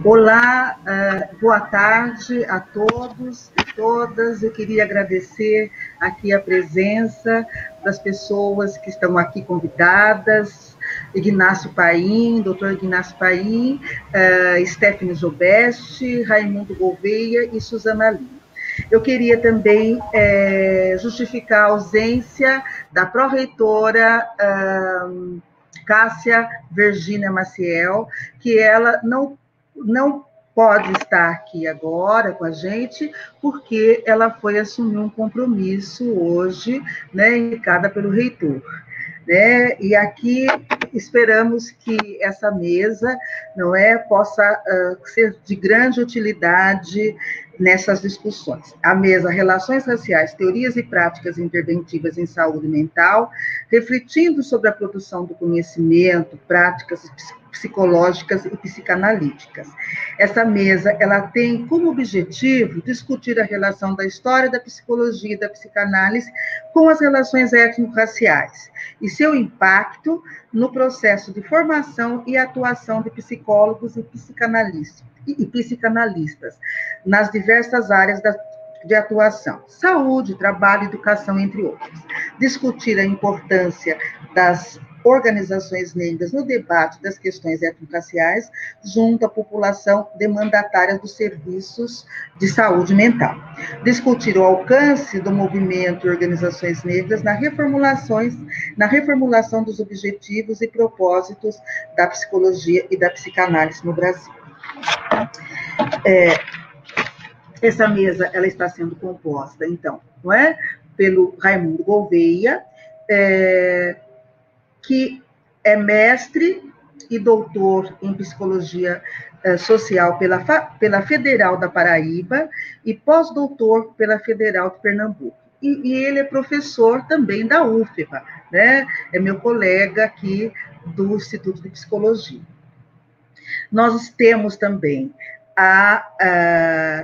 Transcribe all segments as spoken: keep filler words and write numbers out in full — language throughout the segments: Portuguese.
Olá, boa tarde a todos e todas. Eu queria agradecer aqui a presença das pessoas que estão aqui convidadas, Ignácio Paim, doutor Ignácio Paim, uh, Stephanie Jobeste, Raimundo Gouveia e Suzana Lima. Eu queria também é, justificar a ausência da pró-reitora uh, Cássia Virgínia Maciel, que ela não não pode estar aqui agora com a gente, porque ela foi assumir um compromisso hoje, né, indicada pelo reitor. Né? E aqui esperamos que essa mesa, não é, possa uh, ser de grande utilidade nessas discussões. A mesa Relações Raciais, Teorias e Práticas Interventivas em Saúde Mental, refletindo sobre a produção do conhecimento, práticas psicológicas e psicanalíticas. Essa mesa, ela tem como objetivo discutir a relação da história da psicologia e da psicanálise com as relações étnico-raciais e seu impacto no processo de formação e atuação de psicólogos e psicanalistas, e psicanalistas nas diversas áreas da, de atuação, saúde, trabalho, educação, entre outros. Discutir a importância das organizações negras no debate das questões étnico-raciais junto à população demandatária dos serviços de saúde mental. Discutir o alcance do movimento e organizações negras na reformulações, na reformulação dos objetivos e propósitos da psicologia e da psicanálise no Brasil. É, essa mesa, ela está sendo composta, então, não é? Pelo Raimundo Gouveia, é, que é mestre e doutor em psicologia eh, social pela, pela Federal da Paraíba e pós-doutor pela Federal de Pernambuco. E, e ele é professor também da U F B A, né? É meu colega aqui do Instituto de Psicologia. Nós temos também a, a,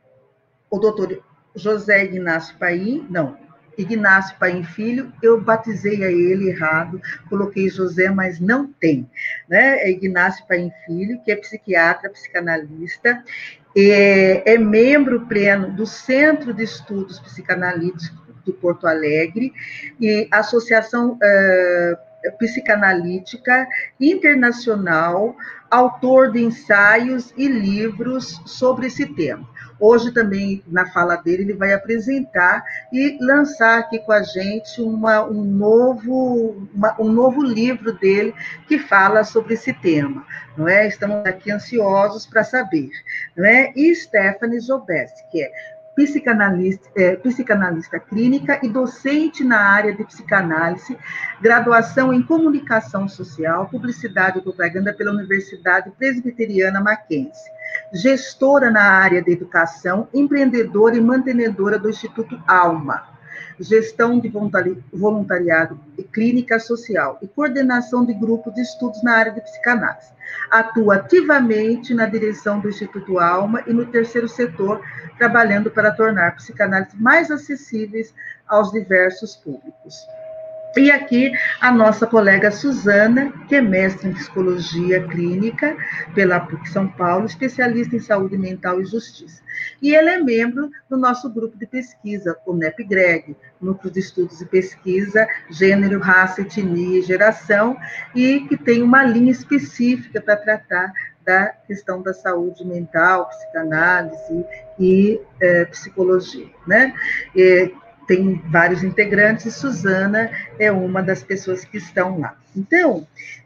o doutor José Ignácio Paim, não, Ignácio Paim Filho, eu batizei a ele errado, coloquei José, mas não tem, né? É Ignácio Paim Filho, que é psiquiatra, psicanalista, é, é membro pleno do Centro de Estudos Psicanalíticos de Porto Alegre e Associação uh, Psicanalítica Internacional, autor de ensaios e livros sobre esse tema. Hoje também, na fala dele, ele vai apresentar e lançar aqui com a gente uma, um, novo, uma, um novo livro dele que fala sobre esse tema, não é? Estamos aqui ansiosos para saber, não é? E Stephanie Jobeste, que é psicanalista, é, psicanalista clínica e docente na área de psicanálise, graduação em comunicação social, publicidade e propaganda pela Universidade Presbiteriana Mackenzie, gestora na área de educação, empreendedora e mantenedora do Instituto Alma, gestão de voluntariado e clínica social e coordenação de grupo de estudos na área de psicanálise. Atua ativamente na direção do Instituto Alma e no terceiro setor, trabalhando para tornar a psicanálise mais acessíveis aos diversos públicos. E aqui a nossa colega Suzana, que é mestre em psicologia clínica pela P U C São Paulo, especialista em saúde mental e justiça. E ela é membro do nosso grupo de pesquisa, o NEP-GREG, Núcleo de Estudos e Pesquisa, Gênero, Raça, Etnia e Geração, e que tem uma linha específica para tratar da questão da saúde mental, psicanálise e é, psicologia, né? E, tem vários integrantes, e Suzana é uma das pessoas que estão lá. Então,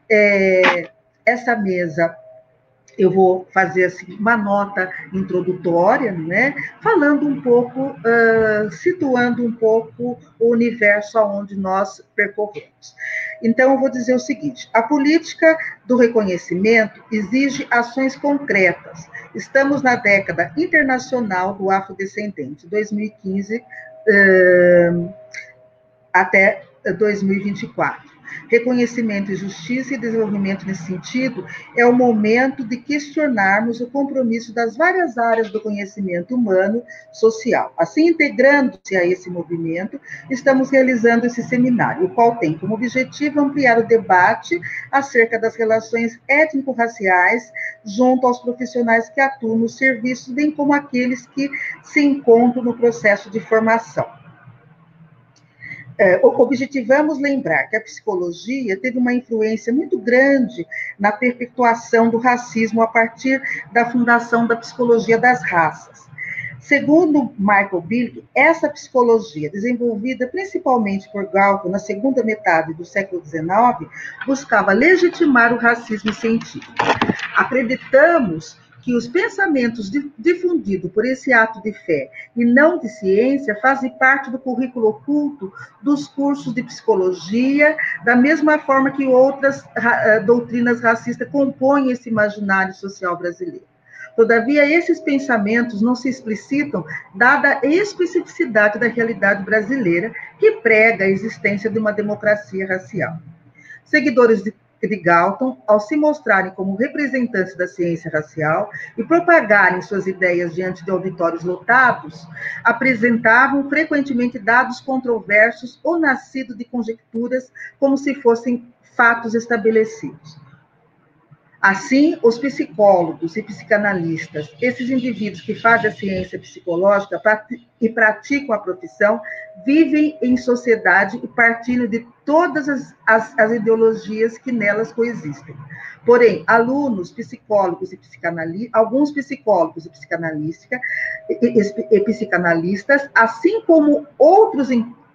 é, essa mesa, eu vou fazer assim, uma nota introdutória, né, falando um pouco, uh, situando um pouco o universo aonde nós percorremos. Então, eu vou dizer o seguinte: a política do reconhecimento exige ações concretas. Estamos na década internacional do afrodescendente, dois mil e quinze, Uh, até dois mil e vinte e quatro. Reconhecimento e justiça e desenvolvimento nesse sentido é o momento de questionarmos o compromisso das várias áreas do conhecimento humano social. Assim, integrando-se a esse movimento, estamos realizando esse seminário, o qual tem como objetivo ampliar o debate acerca das relações étnico-raciais junto aos profissionais que atuam nos serviços, bem como aqueles que se encontram no processo de formação. É, objetivamos lembrar que a psicologia teve uma influência muito grande na perpetuação do racismo a partir da fundação da psicologia das raças. Segundo Michael Billig, essa psicologia, desenvolvida principalmente por Galton na segunda metade do século dezenove, buscava legitimar o racismo científico. Acreditamos que os pensamentos difundidos por esse ato de fé e não de ciência fazem parte do currículo oculto dos cursos de psicologia, da mesma forma que outras doutrinas racistas compõem esse imaginário social brasileiro. Todavia, esses pensamentos não se explicitam, dada a especificidade da realidade brasileira, que prega a existência de uma democracia racial. Seguidores de de Galton, ao se mostrarem como representantes da ciência racial e propagarem suas ideias diante de auditórios lotados, apresentavam frequentemente dados controversos ou nascidos de conjecturas como se fossem fatos estabelecidos. Assim, os psicólogos e psicanalistas, esses indivíduos que fazem a ciência psicológica e praticam a profissão, vivem em sociedade e partilham de todas as, as, as ideologias que nelas coexistem. Porém, alunos, psicólogos e psicanalistas, alguns psicólogos e, psicanalística, e, e, e psicanalistas, assim como outros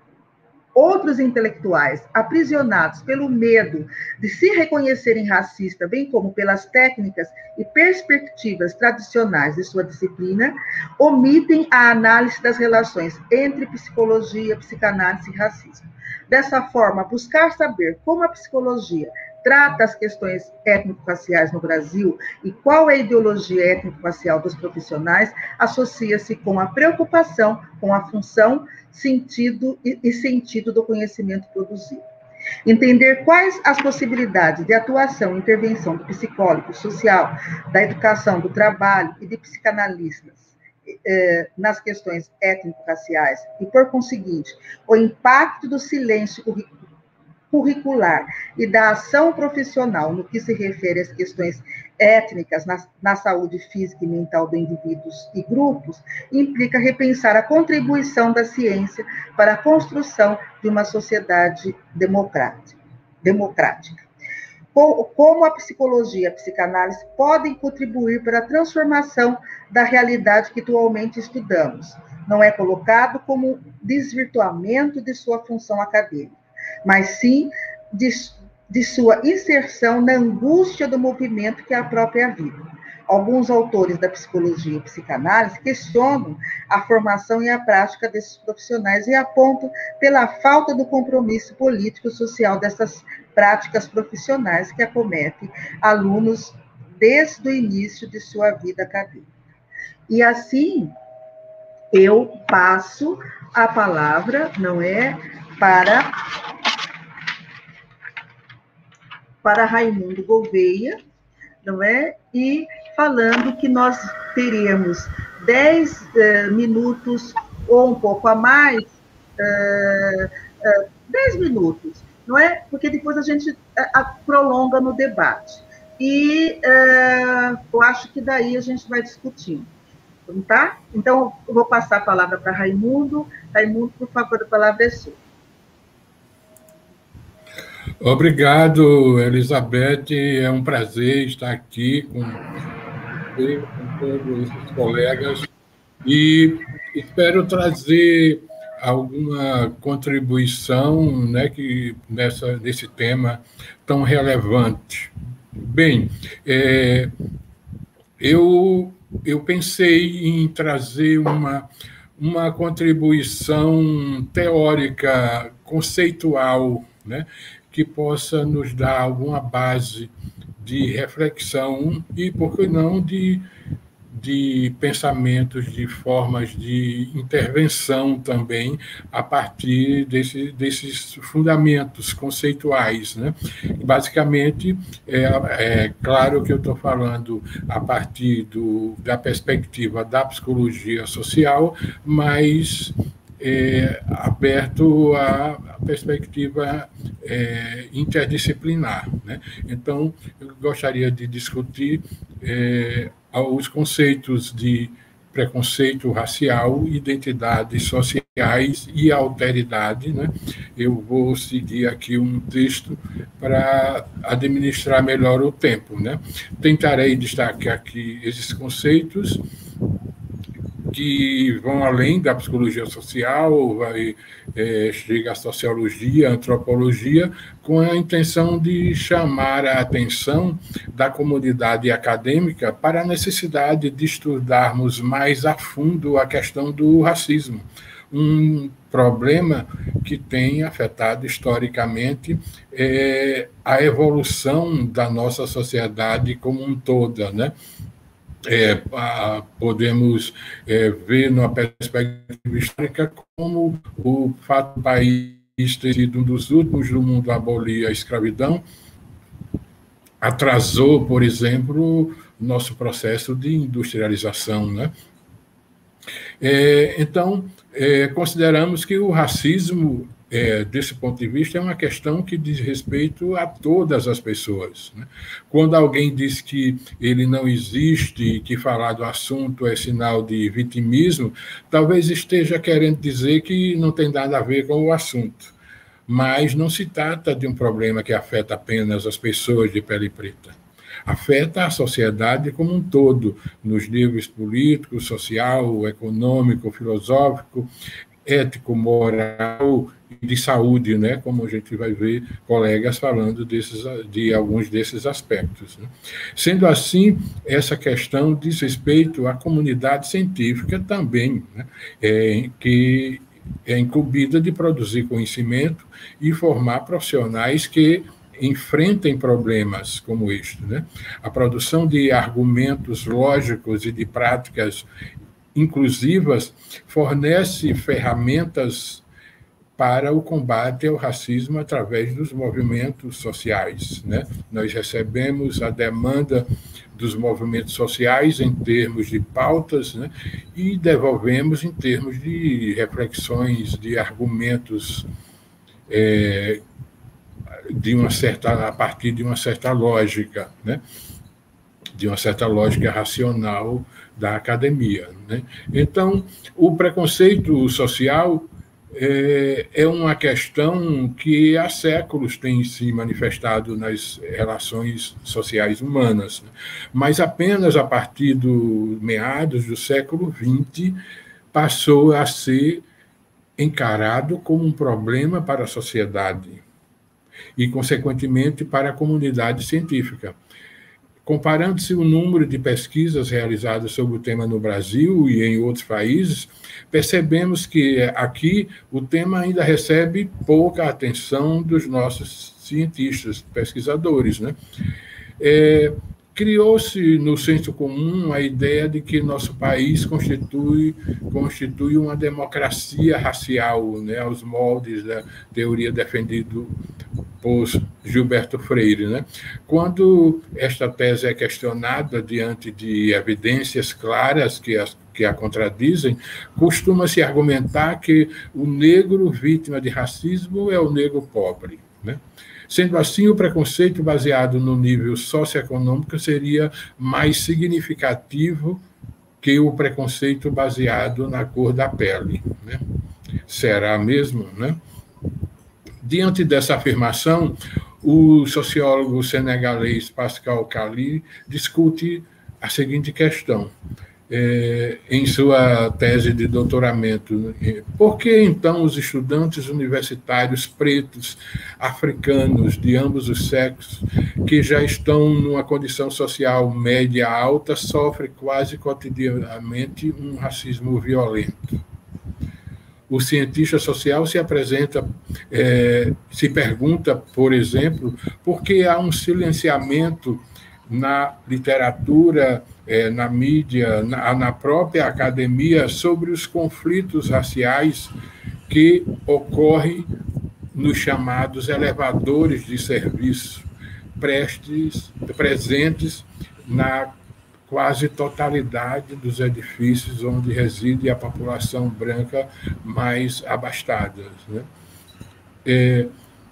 Outros intelectuais aprisionados pelo medo de se reconhecerem racistas, bem como pelas técnicas e perspectivas tradicionais de sua disciplina, omitem a análise das relações entre psicologia, psicanálise e racismo. Dessa forma, buscar saber como a psicologia trata as questões étnico-raciais no Brasil e qual é a ideologia étnico-racial dos profissionais, associa-se com a preocupação com a função, sentido e sentido do conhecimento produzido. Entender quais as possibilidades de atuação e intervenção do psicólogo social, da educação, do trabalho e de psicanalistas eh, nas questões étnico-raciais e, por conseguinte, o impacto do silêncio curricular e da ação profissional no que se refere às questões étnicas na, na saúde física e mental de indivíduos e grupos, implica repensar a contribuição da ciência para a construção de uma sociedade democrática. democrática. Como a psicologia e a psicanálise podem contribuir para a transformação da realidade que atualmente estudamos. Não é colocado como desvirtuamento de sua função acadêmica, mas sim de, de sua inserção na angústia do movimento que é a própria vida. Alguns autores da psicologia e psicanálise questionam a formação e a prática desses profissionais e apontam pela falta do compromisso político-social dessas práticas profissionais que acometem alunos desde o início de sua vida acadêmica. E assim, eu passo a palavra, não é, para, para Raimundo Gouveia, não é? E falando que nós teremos dez uh, minutos ou um pouco a mais, uh, uh, dez minutos, não é? Porque depois a gente uh, prolonga no debate. E uh, eu acho que daí a gente vai discutindo. Tá? Então, eu vou passar a palavra para Raimundo. Raimundo, por favor, a palavra é sua. Obrigado, Elizabeth. É um prazer estar aqui com, com todos esses colegas e espero trazer alguma contribuição, né, que nessa, nesse tema tão relevante. Bem, é, eu... eu pensei em trazer uma, uma contribuição teórica, conceitual, né, que possa nos dar alguma base de reflexão e, por que não, de, de pensamentos, de formas de intervenção também a partir desse, desses fundamentos conceituais, né? Basicamente, é, é claro que eu estou falando a partir do, da perspectiva da psicologia social, mas é, aberto à perspectiva é, interdisciplinar, né? Então, eu gostaria de discutir é, os conceitos de preconceito racial, identidades sociais e alteridade, né? Eu vou seguir aqui um texto para administrar melhor o tempo, né? Tentarei destacar aqui esses conceitos que vão além da psicologia social, vai, é, chega à sociologia, à antropologia, com a intenção de chamar a atenção da comunidade acadêmica para a necessidade de estudarmos mais a fundo a questão do racismo, um problema que tem afetado historicamente é, a evolução da nossa sociedade como um todo, né? É, podemos é, ver numa perspectiva histórica como o fato do país ter sido um dos últimos do mundo a abolir a escravidão atrasou, por exemplo, nosso processo de industrialização, né? É, então, é, consideramos que o racismo, é, desse ponto de vista, é uma questão que diz respeito a todas as pessoas, né? Quando alguém diz que ele não existe, que falar do assunto é sinal de vitimismo, talvez esteja querendo dizer que não tem nada a ver com o assunto. Mas não se trata de um problema que afeta apenas as pessoas de pele preta. Afeta a sociedade como um todo, nos níveis político, social, econômico, filosófico, ético, moral e de saúde, né? Como a gente vai ver colegas falando desses, de alguns desses aspectos, né? Sendo assim, essa questão diz respeito à comunidade científica também, né? É, que é incumbida de produzir conhecimento e formar profissionais que enfrentem problemas como este, né? A produção de argumentos lógicos e de práticas inclusivas fornece ferramentas para o combate ao racismo através dos movimentos sociais, né? Nós recebemos a demanda dos movimentos sociais em termos de pautas, né? E devolvemos em termos de reflexões, de argumentos é, de uma certa, a partir de uma certa lógica, né? De uma certa lógica racional da academia, né? Então, o preconceito social é, é uma questão que há séculos tem se manifestado nas relações sociais humanas, né? Mas apenas a partir dos meados do século vinte passou a ser encarado como um problema para a sociedade e, consequentemente, para a comunidade científica. Comparando-se o número de pesquisas realizadas sobre o tema no Brasil e em outros países, percebemos que aqui o tema ainda recebe pouca atenção dos nossos cientistas, pesquisadores, né? É, criou-se no senso comum a ideia de que nosso país constitui, constitui uma democracia racial, né, aos moldes da teoria defendida por Gilberto Freire, né? Quando esta tese é questionada diante de evidências claras que, as, que a contradizem, costuma-se argumentar que o negro vítima de racismo é o negro pobre, né? Sendo assim, o preconceito baseado no nível socioeconômico seria mais significativo que o preconceito baseado na cor da pele, né? Será mesmo, né? Diante dessa afirmação, o sociólogo senegalês Pascal Kali discute a seguinte questão, é, em sua tese de doutoramento. Por que, então, os estudantes universitários pretos, africanos, de ambos os sexos, que já estão numa condição social média alta, sofrem quase cotidianamente um racismo violento? O cientista social se apresenta, é, se pergunta, por exemplo, por que há um silenciamento na literatura, é, na mídia, na, na própria academia, sobre os conflitos raciais que ocorrem nos chamados elevadores de serviço, prestes, presentes na quase totalidade dos edifícios onde reside a população branca mais abastada, né? É,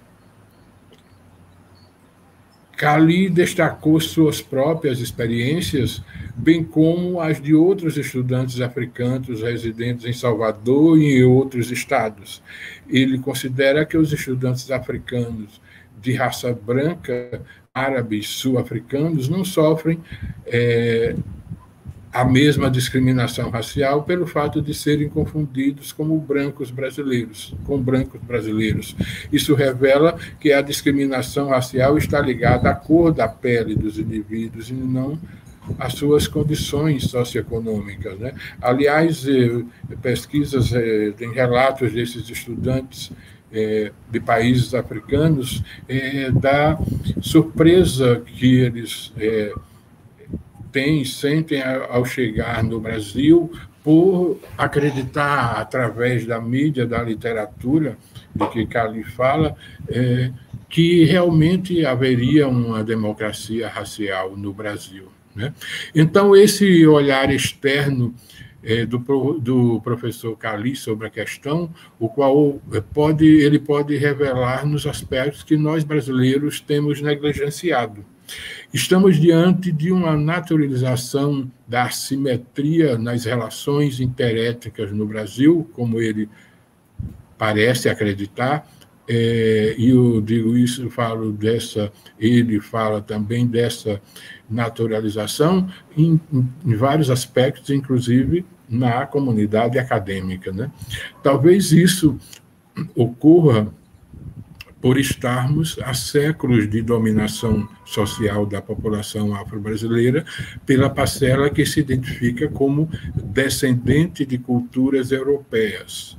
Cali destacou suas próprias experiências, bem como as de outros estudantes africanos residentes em Salvador e em outros estados. Ele considera que os estudantes africanos de raça branca, árabes, sul-africanos, não sofrem é, a mesma discriminação racial pelo fato de serem confundidos como brancos brasileiros, com brancos brasileiros. Isso revela que a discriminação racial está ligada à cor da pele dos indivíduos e não às suas condições socioeconômicas, né? Aliás, pesquisas, tem relatos desses estudantes de países africanos da surpresa que eles têm, sentem ao chegar no Brasil, por acreditar, através da mídia, da literatura, de que Cali fala, é, que realmente haveria uma democracia racial no Brasil, né? Então, esse olhar externo é, do, do professor Cali sobre a questão, o qual pode, ele pode revelar-nos aspectos que nós brasileiros temos negligenciado. Estamos diante de uma naturalização da assimetria nas relações interétnicas no Brasil, como ele parece acreditar, é, e eu digo isso, eu falo dessa, ele fala também dessa naturalização em, em vários aspectos, inclusive na comunidade acadêmica, né? Talvez isso ocorra por estarmos há séculos de dominação social da população afro-brasileira pela parcela que se identifica como descendente de culturas europeias.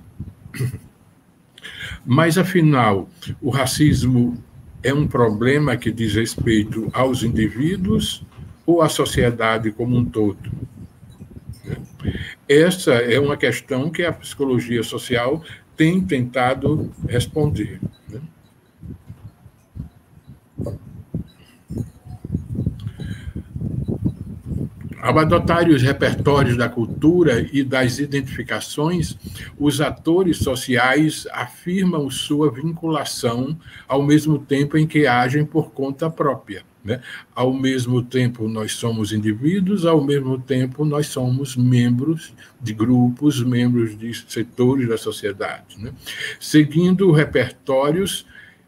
Mas, afinal, o racismo é um problema que diz respeito aos indivíduos ou à sociedade como um todo? Essa é uma questão que a psicologia social tem tentado responder, né? Ao adotarem os repertórios da cultura e das identificações, os atores sociais afirmam sua vinculação ao mesmo tempo em que agem por conta própria, né? Ao mesmo tempo nós somos indivíduos, ao mesmo tempo nós somos membros de grupos, membros de setores da sociedade, né? Seguindo repertórios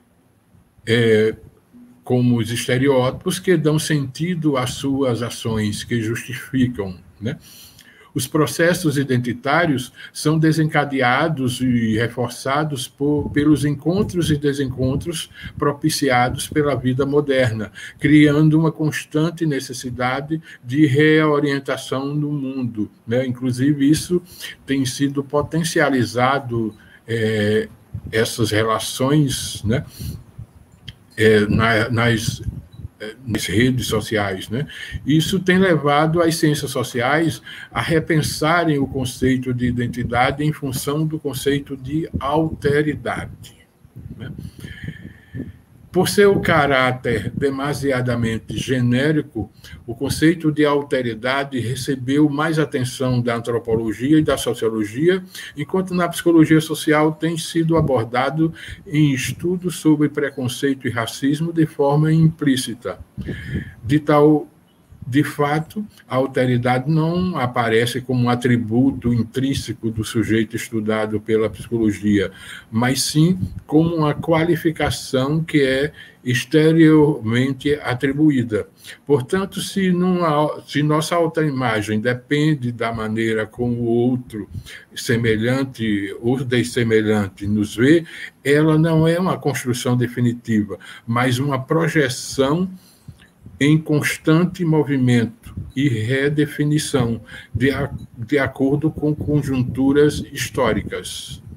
é, como os estereótipos que dão sentido às suas ações, que justificam, né? Os processos identitários são desencadeados e reforçados por, pelos encontros e desencontros propiciados pela vida moderna, criando uma constante necessidade de reorientação no mundo, né? Inclusive, isso tem sido potencializado, é, essas relações, né? É, na, nas, nas redes sociais, né? Isso tem levado as ciências sociais a repensarem o conceito de identidade em função do conceito de alteridade, né? Por seu caráter demasiadamente genérico, o conceito de alteridade recebeu mais atenção da antropologia e da sociologia, enquanto na psicologia social tem sido abordado em estudos sobre preconceito e racismo de forma implícita. De tal De fato, a alteridade não aparece como um atributo intrínseco do sujeito estudado pela psicologia, mas sim como uma qualificação que é exteriormente atribuída. Portanto, se, numa, se nossa autoimagem depende da maneira como o outro semelhante ou dessemelhante nos vê, ela não é uma construção definitiva, mas uma projeção em constante movimento e redefinição, de, a, de acordo com conjunturas históricas.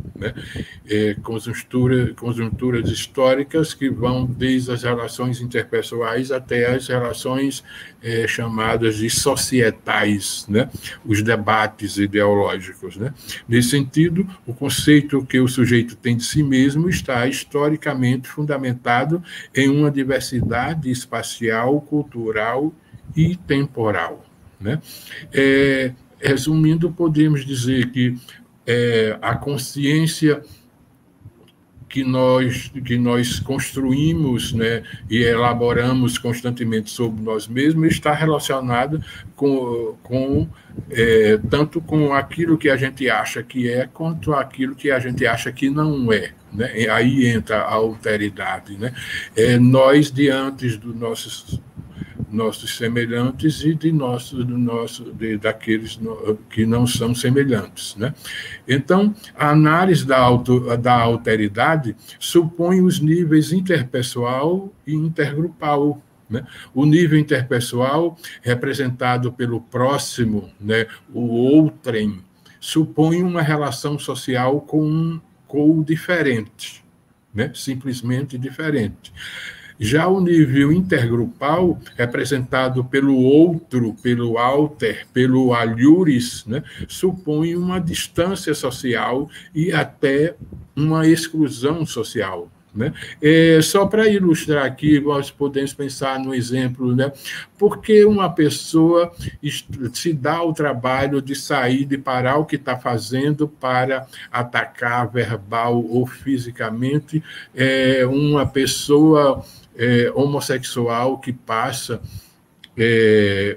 né? É, conjuntura, conjunturas históricas que vão desde as relações interpessoais até as relações é, chamadas de societais, né? Os debates ideológicos, né? Nesse sentido, o conceito que o sujeito tem de si mesmo está historicamente fundamentado em uma diversidade espacial, cultural e temporal, né? É, resumindo, podemos dizer que é, a consciência que nós, que nós construímos, né, e elaboramos constantemente sobre nós mesmos está relacionada com, com é, tanto com aquilo que a gente acha que é, quanto aquilo que a gente acha que não é, né? E aí entra a alteridade, né? É, nós, diante dos nossos nossos semelhantes e de nosso, do nosso, de, daqueles no, que não são semelhantes, né? Então, a análise da, auto, da alteridade supõe os níveis interpessoal e intergrupal, né? O nível interpessoal, representado pelo próximo, né, o outrem, supõe uma relação social com, com o diferente, né? Simplesmente diferente. Já o nível intergrupal, representado pelo outro, pelo alter, pelo alhures, né, supõe uma distância social e até uma exclusão social, né? É, só para ilustrar aqui, nós podemos pensar no exemplo, né? Por que uma pessoa se dá o trabalho de sair, de parar o que está fazendo para atacar verbal ou fisicamente é, uma pessoa É, homossexual que passa, é,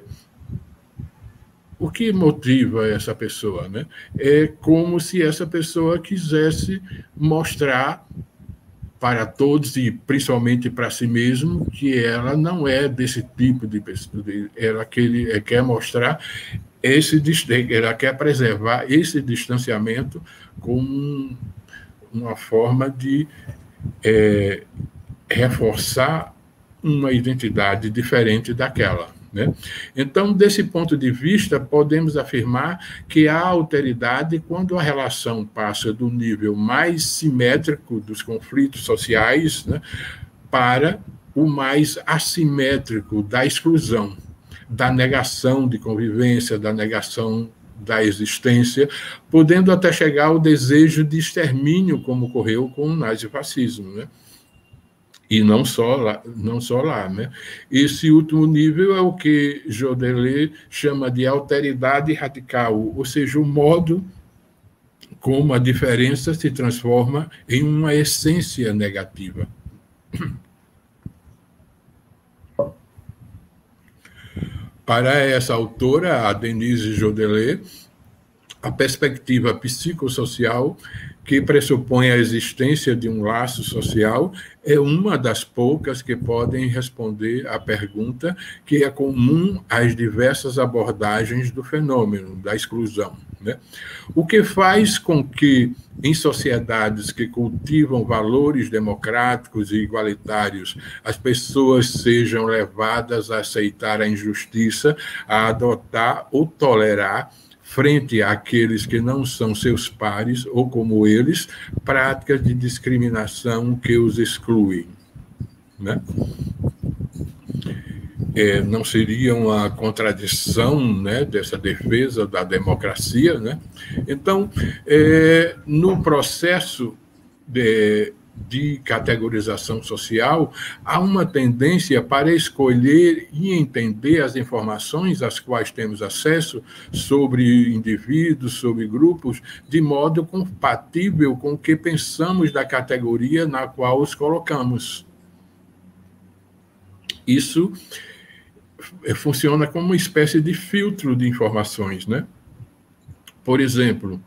o que motiva essa pessoa, né? É como se essa pessoa quisesse mostrar para todos e principalmente para si mesmo que ela não é desse tipo de pessoa, ela quer, quer mostrar esse, ela quer preservar esse distanciamento como uma forma de é, reforçar uma identidade diferente daquela, né? Então, desse ponto de vista, podemos afirmar que há alteridade quando a relação passa do nível mais simétrico dos conflitos sociais, né, para o mais assimétrico da exclusão, da negação de convivência, da negação da existência, podendo até chegar ao desejo de extermínio, como ocorreu com o nazifascismo, né? E não só lá, não só lá, né? Esse último nível é o que Jodelet chama de alteridade radical, ou seja, o modo como a diferença se transforma em uma essência negativa. Para essa autora, a Denise Jodelet, a perspectiva psicossocial, que pressupõe a existência de um laço social, é uma das poucas que podem responder à pergunta que é comum às diversas abordagens do fenômeno da exclusão, né? O que faz com que, em sociedades que cultivam valores democráticos e igualitários, as pessoas sejam levadas a aceitar a injustiça, a adotar ou tolerar, frente àqueles que não são seus pares, ou como eles, práticas de discriminação que os excluem, né? É, não seria uma contradição, né, dessa defesa da democracia, né? Então, é, no processo de, de categorização social, há uma tendência para escolher e entender as informações às quais temos acesso sobre indivíduos, sobre grupos, de modo compatível com o que pensamos da categoria na qual os colocamos. Isso funciona como uma espécie de filtro de informações, né? Por exemplo,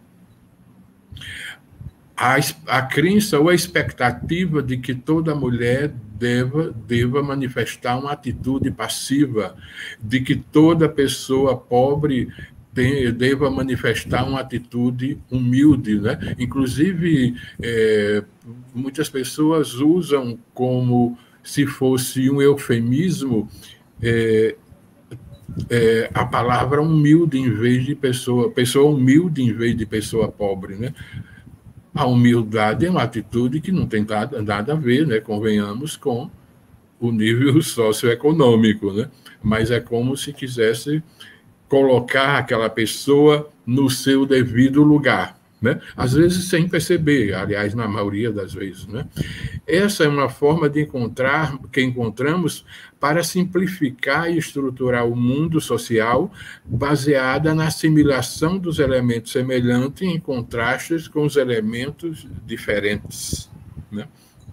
A, a crença ou a expectativa de que toda mulher deva, deva manifestar uma atitude passiva, de que toda pessoa pobre tem, deva manifestar uma atitude humilde, né? Inclusive, é, muitas pessoas usam como se fosse um eufemismo é, é, a palavra humilde em vez de pessoa, pessoa humilde em vez de pessoa pobre, né? A humildade é uma atitude que não tem nada, nada a ver, né, convenhamos, com o nível socioeconômico, né? Mas é como se quisesse colocar aquela pessoa no seu devido lugar, né? Às vezes sem perceber, aliás, na maioria das vezes, né? Essa é uma forma de encontrar, que encontramos para simplificar e estruturar o mundo social baseada na assimilação dos elementos semelhantes em contrastes com os elementos diferentes, né?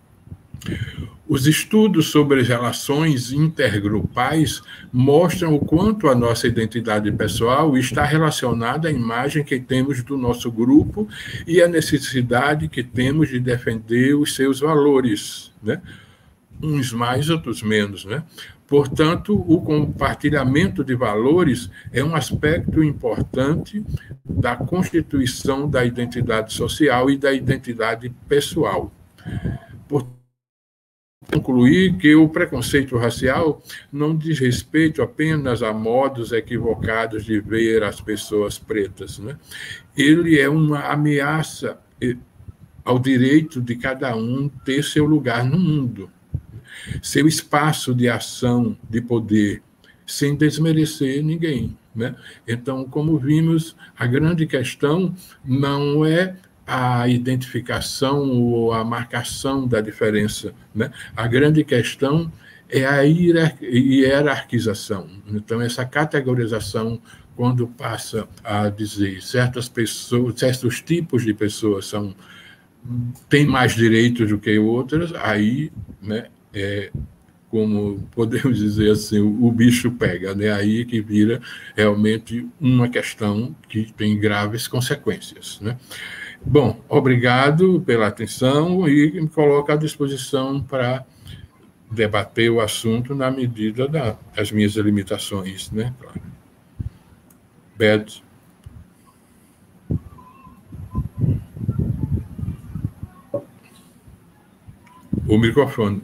Os estudos sobre as relações intergrupais mostram o quanto a nossa identidade pessoal está relacionada à imagem que temos do nosso grupo e à necessidade que temos de defender os seus valores, né? Uns mais, outros menos, né? Portanto, o compartilhamento de valores é um aspecto importante da constituição da identidade social e da identidade pessoal. Portanto, concluir que o preconceito racial não diz respeito apenas a modos equivocados de ver as pessoas pretas, né? Ele é uma ameaça ao direito de cada um ter seu lugar no mundo, seu espaço de ação, de poder, sem desmerecer ninguém, né? Então, como vimos, a grande questão não é a identificação ou a marcação da diferença, né? A grande questão é a hierarquização. Então, essa categorização, quando passa a dizer certas pessoas, certos tipos de pessoas são, têm mais direitos do que outras, aí, né, é, como podemos dizer assim, o, o bicho pega, né? Aí que vira realmente uma questão que tem graves consequências, né? Bom, obrigado pela atenção e me coloco à disposição para debater o assunto na medida da, das minhas limitações, né? Beth. O microfone.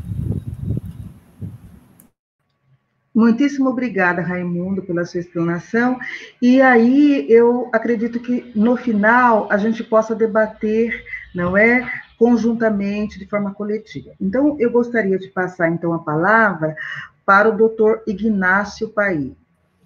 Muitíssimo obrigada, Raimundo, pela sua explanação. E aí eu acredito que, no final, a gente possa debater, não é, conjuntamente, de forma coletiva. Então, eu gostaria de passar, então, a palavra para o doutor Ignácio Paí.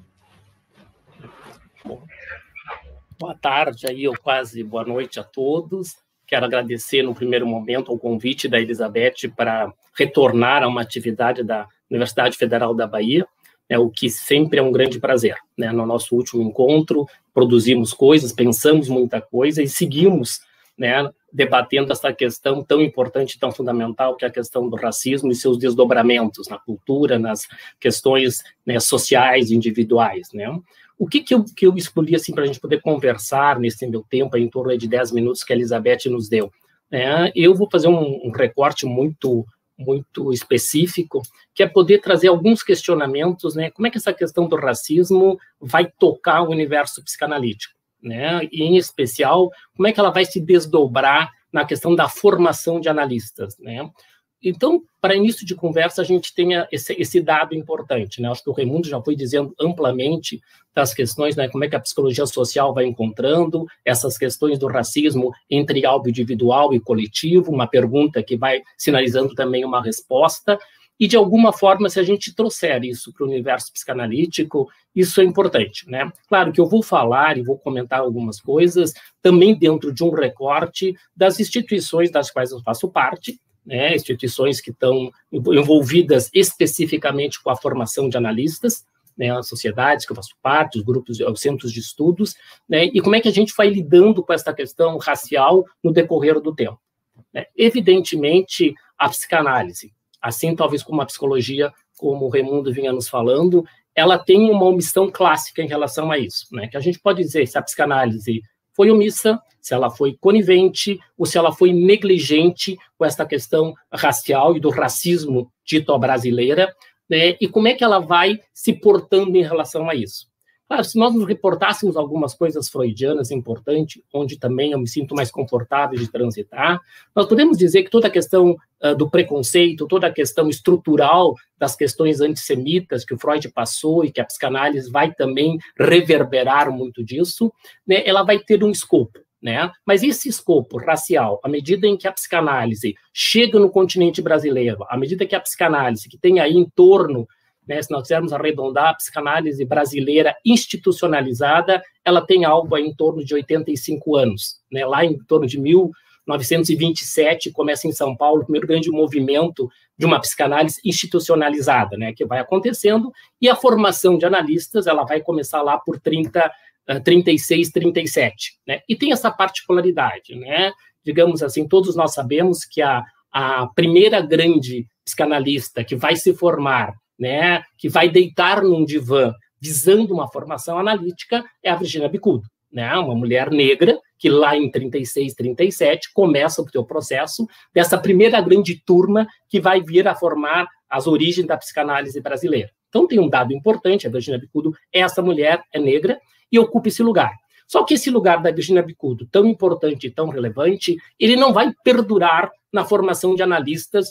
Boa tarde, aí, ou quase boa noite a todos. Quero agradecer, no primeiro momento, o convite da Elizabeth para retornar a uma atividade da Universidade Federal da Bahia, né, o que sempre é um grande prazer, né? No nosso último encontro, produzimos coisas, pensamos muita coisa e seguimos, né, debatendo essa questão tão importante, tão fundamental, que é a questão do racismo e seus desdobramentos na cultura, nas questões, né, sociais, individuais, né? O que, que, eu, que eu escolhi assim, para a gente poder conversar nesse meu tempo, em torno de dez minutos que a Elizabeth nos deu? É, eu vou fazer um, um recorte muito, muito específico, que é poder trazer alguns questionamentos, né? Como é que essa questão do racismo vai tocar o universo psicanalítico, né? E, em especial, como é que ela vai se desdobrar na questão da formação de analistas, né? Então, para início de conversa, a gente tem esse, esse dado importante, né? Acho que o Raimundo já foi dizendo amplamente das questões, né? Como é que a psicologia social vai encontrando essas questões do racismo entre algo individual e coletivo, uma pergunta que vai sinalizando também uma resposta, e, de alguma forma, se a gente trouxer isso para o universo psicanalítico, isso é importante, né? Claro que eu vou falar e vou comentar algumas coisas, também dentro de um recorte das instituições das quais eu faço parte, né, instituições que estão envolvidas especificamente com a formação de analistas, né, as sociedades que eu faço parte, os grupos, os centros de estudos, né, e como é que a gente vai lidando com essa questão racial no decorrer do tempo, né? Evidentemente, a psicanálise, assim talvez como a psicologia, como o Raimundo vinha nos falando, ela tem uma omissão clássica em relação a isso, né, que a gente pode dizer se a psicanálise foi omissa, se ela foi conivente ou se ela foi negligente com essa questão racial e do racismo dito à brasileira, né, e como é que ela vai se portando em relação a isso. Claro, se nós nos reportássemos algumas coisas freudianas importantes, onde também eu me sinto mais confortável de transitar, nós podemos dizer que toda a questão uh, do preconceito, toda a questão estrutural das questões antissemitas que o Freud passou e que a psicanálise vai também reverberar muito disso, né, ela vai ter um escopo, né? Mas esse escopo racial, à medida em que a psicanálise chega no continente brasileiro, à medida que a psicanálise, que tem aí em torno, né, se nós quisermos arredondar, a psicanálise brasileira institucionalizada, ela tem algo aí em torno de oitenta e cinco anos, né? Lá em torno de mil novecentos e vinte e sete, começa em São Paulo o primeiro grande movimento de uma psicanálise institucionalizada, né, que vai acontecendo, e a formação de analistas ela vai começar lá por trinta, trinta e seis, trinta e sete. Né? E tem essa particularidade, né? Digamos assim, todos nós sabemos que a, a primeira grande psicanalista que vai se formar, né, que vai deitar num divã visando uma formação analítica é a Virginia Bicudo, né? Uma mulher negra que lá em trinta e seis, trinta e sete começa o seu processo dessa primeira grande turma que vai vir a formar as origens da psicanálise brasileira. Então tem um dado importante, a Virginia Bicudo, essa mulher é negra e ocupa esse lugar. Só que esse lugar da Virginia Bicudo, tão importante e tão relevante, ele não vai perdurar na formação de analistas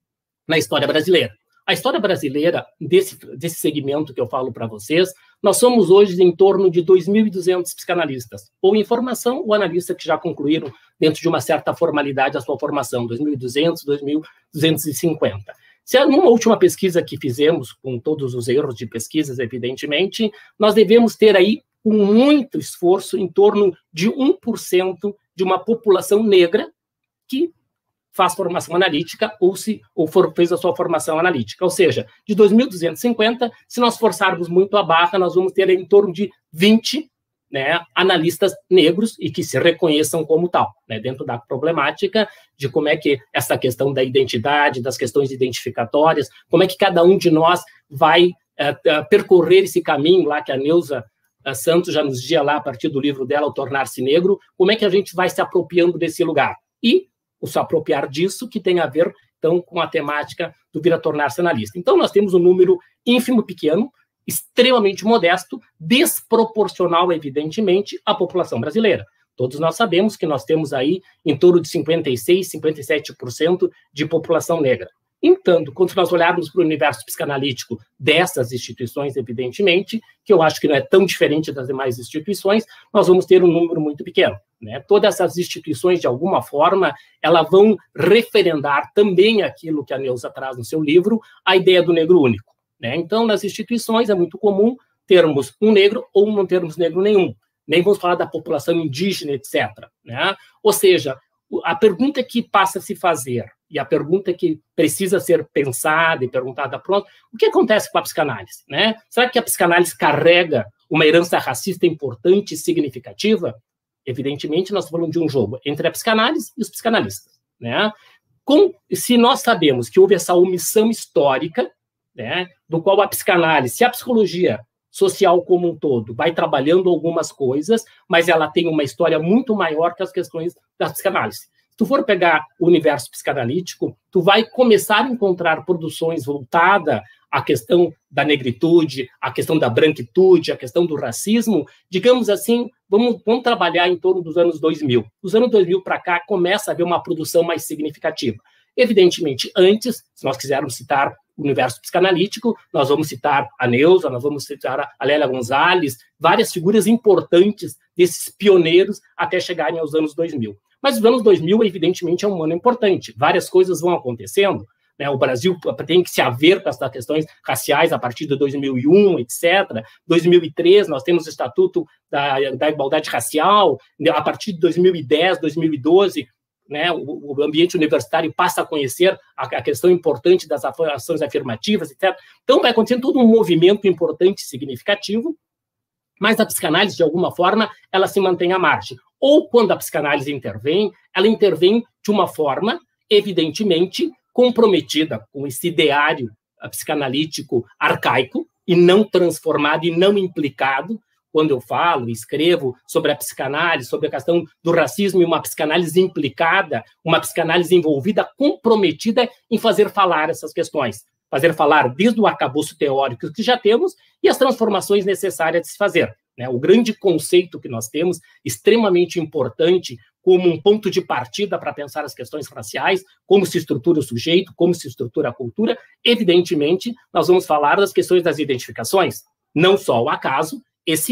na história brasileira. A história brasileira, desse, desse segmento que eu falo para vocês, nós somos hoje em torno de dois mil e duzentos psicanalistas, ou em formação, ou analistas que já concluíram, dentro de uma certa formalidade, a sua formação, dois mil e duzentos, dois mil duzentos e cinquenta. Se numa última pesquisa que fizemos, com todos os erros de pesquisas, evidentemente, nós devemos ter aí, com muito esforço, em torno de um por cento de uma população negra que faz formação analítica ou, se, ou for, fez a sua formação analítica. Ou seja, de dois mil duzentos e cinquenta, se nós forçarmos muito a barra, nós vamos ter em torno de vinte, né, analistas negros e que se reconheçam como tal, né, dentro da problemática de como é que essa questão da identidade, das questões identificatórias, como é que cada um de nós vai uh, uh, percorrer esse caminho lá que a Neuza uh, Santos já nos dizia lá a partir do livro dela, O Tornar-se Negro, como é que a gente vai se apropriando desse lugar. E o se apropriar disso, que tem a ver, então, com a temática do vir a tornar-se analista. Então, nós temos um número ínfimo, pequeno, extremamente modesto, desproporcional, evidentemente, à população brasileira. Todos nós sabemos que nós temos aí em torno de cinquenta e seis, cinquenta e sete por cento de população negra. Entanto, quando nós olharmos para o universo psicanalítico dessas instituições, evidentemente, que eu acho que não é tão diferente das demais instituições, nós vamos ter um número muito pequeno. Né? Todas essas instituições, de alguma forma, elas vão referendar também aquilo que a Neuza traz no seu livro, a ideia do negro único. Né? Então, nas instituições é muito comum termos um negro ou não termos negro nenhum. Nem vamos falar da população indígena, etcétera. Né? Ou seja, a pergunta que passa a se fazer, e a pergunta que precisa ser pensada e perguntada, pronto, o que acontece com a psicanálise? Né? Será que a psicanálise carrega uma herança racista importante e significativa? Evidentemente, nós estamos falando de um jogo entre a psicanálise e os psicanalistas. Né? Com, se nós sabemos que houve essa omissão histórica, né, do qual a psicanálise, se a psicologia social como um todo vai trabalhando algumas coisas, mas ela tem uma história muito maior que as questões da psicanálise. Se tu for pegar o universo psicanalítico, tu vai começar a encontrar produções voltadas à questão da negritude, à questão da branquitude, à questão do racismo, digamos assim, vamos, vamos trabalhar em torno dos anos dois mil. Dos anos dois mil para cá, começa a haver uma produção mais significativa. Evidentemente, antes, se nós quisermos citar o universo psicanalítico, nós vamos citar a Neuza, nós vamos citar a Lélia Gonzalez, várias figuras importantes desses pioneiros até chegarem aos anos dois mil. Mas os anos dois mil, evidentemente, é um ano importante. Várias coisas vão acontecendo. Né? O Brasil tem que se haver com essas questões raciais a partir de dois mil e um, etcétera. dois mil e três, nós temos o Estatuto da, da Igualdade Racial. A partir de dois mil e dez, dois mil e doze, né, o, o ambiente universitário passa a conhecer a, a questão importante das ações afirmativas, etcétera. Então, vai acontecendo todo um movimento importante e significativo, mas a psicanálise, de alguma forma, ela se mantém à margem. Ou, quando a psicanálise intervém, ela intervém de uma forma, evidentemente, comprometida com esse ideário psicanalítico arcaico, e não transformado e não implicado, quando eu falo e escrevo sobre a psicanálise, sobre a questão do racismo e uma psicanálise implicada, uma psicanálise envolvida, comprometida em fazer falar essas questões. Fazer falar desde o arcabouço teórico que já temos e as transformações necessárias de se fazer. Né? O grande conceito que nós temos, extremamente importante, como um ponto de partida para pensar as questões raciais, como se estrutura o sujeito, como se estrutura a cultura, evidentemente, nós vamos falar das questões das identificações. Não só o acaso, esse ano,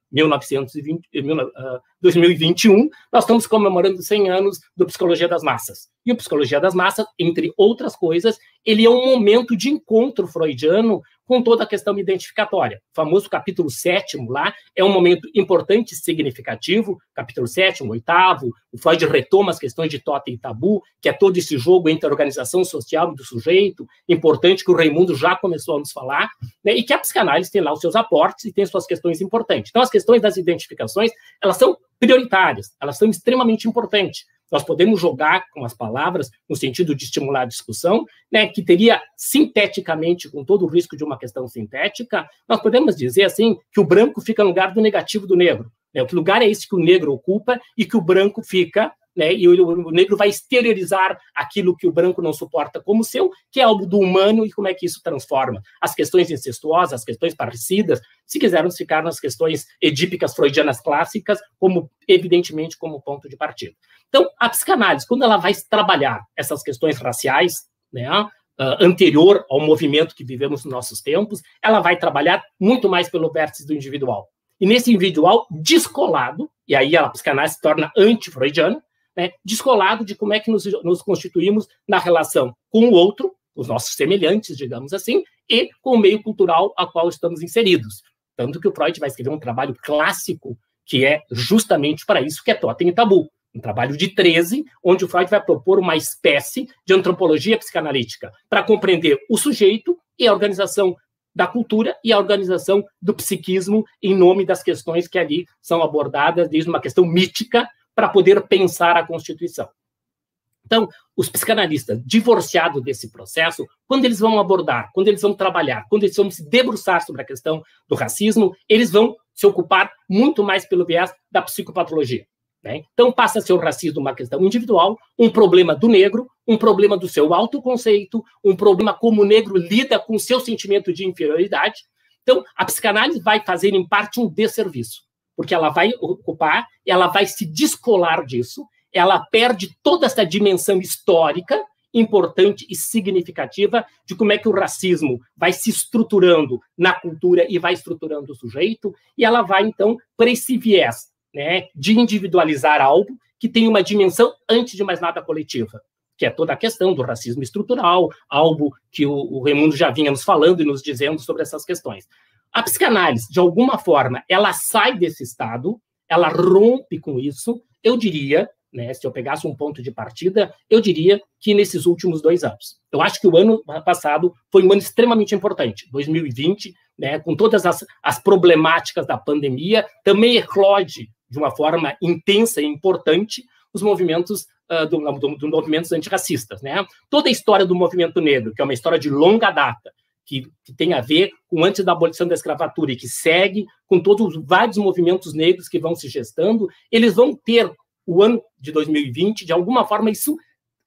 mil novecentos e vinte, dois mil e vinte e um, nós estamos comemorando cem anos do Psicologia das Massas. E o Psicologia das Massas, entre outras coisas, ele é um momento de encontro freudiano com toda a questão identificatória. O famoso capítulo sétimo lá é um momento importante e significativo, capítulo sétimo, oitavo, o Freud retoma as questões de totem e tabu, que é todo esse jogo entre a organização social e do sujeito, importante que o Raimundo já começou a nos falar, né, e que a psicanálise tem lá os seus aportes e tem suas questões importantes. Então, as questões das identificações, elas são prioritárias, elas são extremamente importantes. Nós podemos jogar com as palavras no sentido de estimular a discussão, né, que teria sinteticamente, com todo o risco de uma questão sintética, nós podemos dizer assim que o branco fica no lugar do negativo do negro. Né, o que lugar é esse que o negro ocupa e que o branco fica, né, e o, o negro vai exteriorizar aquilo que o branco não suporta como seu, que é algo do humano, e como é que isso transforma as questões incestuosas, as questões parricidas, se quisermos ficar nas questões edípicas freudianas clássicas, como evidentemente como ponto de partida. Então, a psicanálise, quando ela vai trabalhar essas questões raciais, né, uh, anterior ao movimento que vivemos nos nossos tempos, ela vai trabalhar muito mais pelo vértice do individual. E nesse individual descolado, e aí a psicanálise se torna anti-freudiana, né, descolado de como é que nos, nos constituímos na relação com o outro, os nossos semelhantes, digamos assim, e com o meio cultural a qual estamos inseridos. Tanto que o Freud vai escrever um trabalho clássico que é justamente para isso, que é Totem e Tabu. Um trabalho de treze, onde o Freud vai propor uma espécie de antropologia psicanalítica para compreender o sujeito e a organização da cultura e a organização do psiquismo em nome das questões que ali são abordadas desde uma questão mítica para poder pensar a Constituição. Então, os psicanalistas, divorciados desse processo, quando eles vão abordar, quando eles vão trabalhar, quando eles vão se debruçar sobre a questão do racismo, eles vão se ocupar muito mais pelo viés da psicopatologia. Né? Então, passa a ser o racismo uma questão individual, um problema do negro, um problema do seu autoconceito, um problema como o negro lida com o seu sentimento de inferioridade. Então, a psicanálise vai fazer, em parte, um desserviço, porque ela vai ocupar, ela vai se descolar disso, ela perde toda essa dimensão histórica importante e significativa de como é que o racismo vai se estruturando na cultura e vai estruturando o sujeito, e ela vai, então, para esse viés, né, de individualizar algo que tem uma dimensão, antes de mais nada, coletiva, que é toda a questão do racismo estrutural, algo que o, o Raimundo já vinha nos falando e nos dizendo sobre essas questões. A psicanálise, de alguma forma, ela sai desse estado, ela rompe com isso, eu diria, né, se eu pegasse um ponto de partida, eu diria que nesses últimos dois anos. Eu acho que o ano passado foi um ano extremamente importante, dois mil e vinte, né, com todas as, as problemáticas da pandemia, também eclode de uma forma intensa e importante os movimentos uh, do, do, do movimentos antirracistas, né? Toda a história do movimento negro, que é uma história de longa data, que, que tem a ver com antes da abolição da escravatura e que segue com todos os vários movimentos negros que vão se gestando, eles vão ter o ano de dois mil e vinte, de alguma forma isso uh,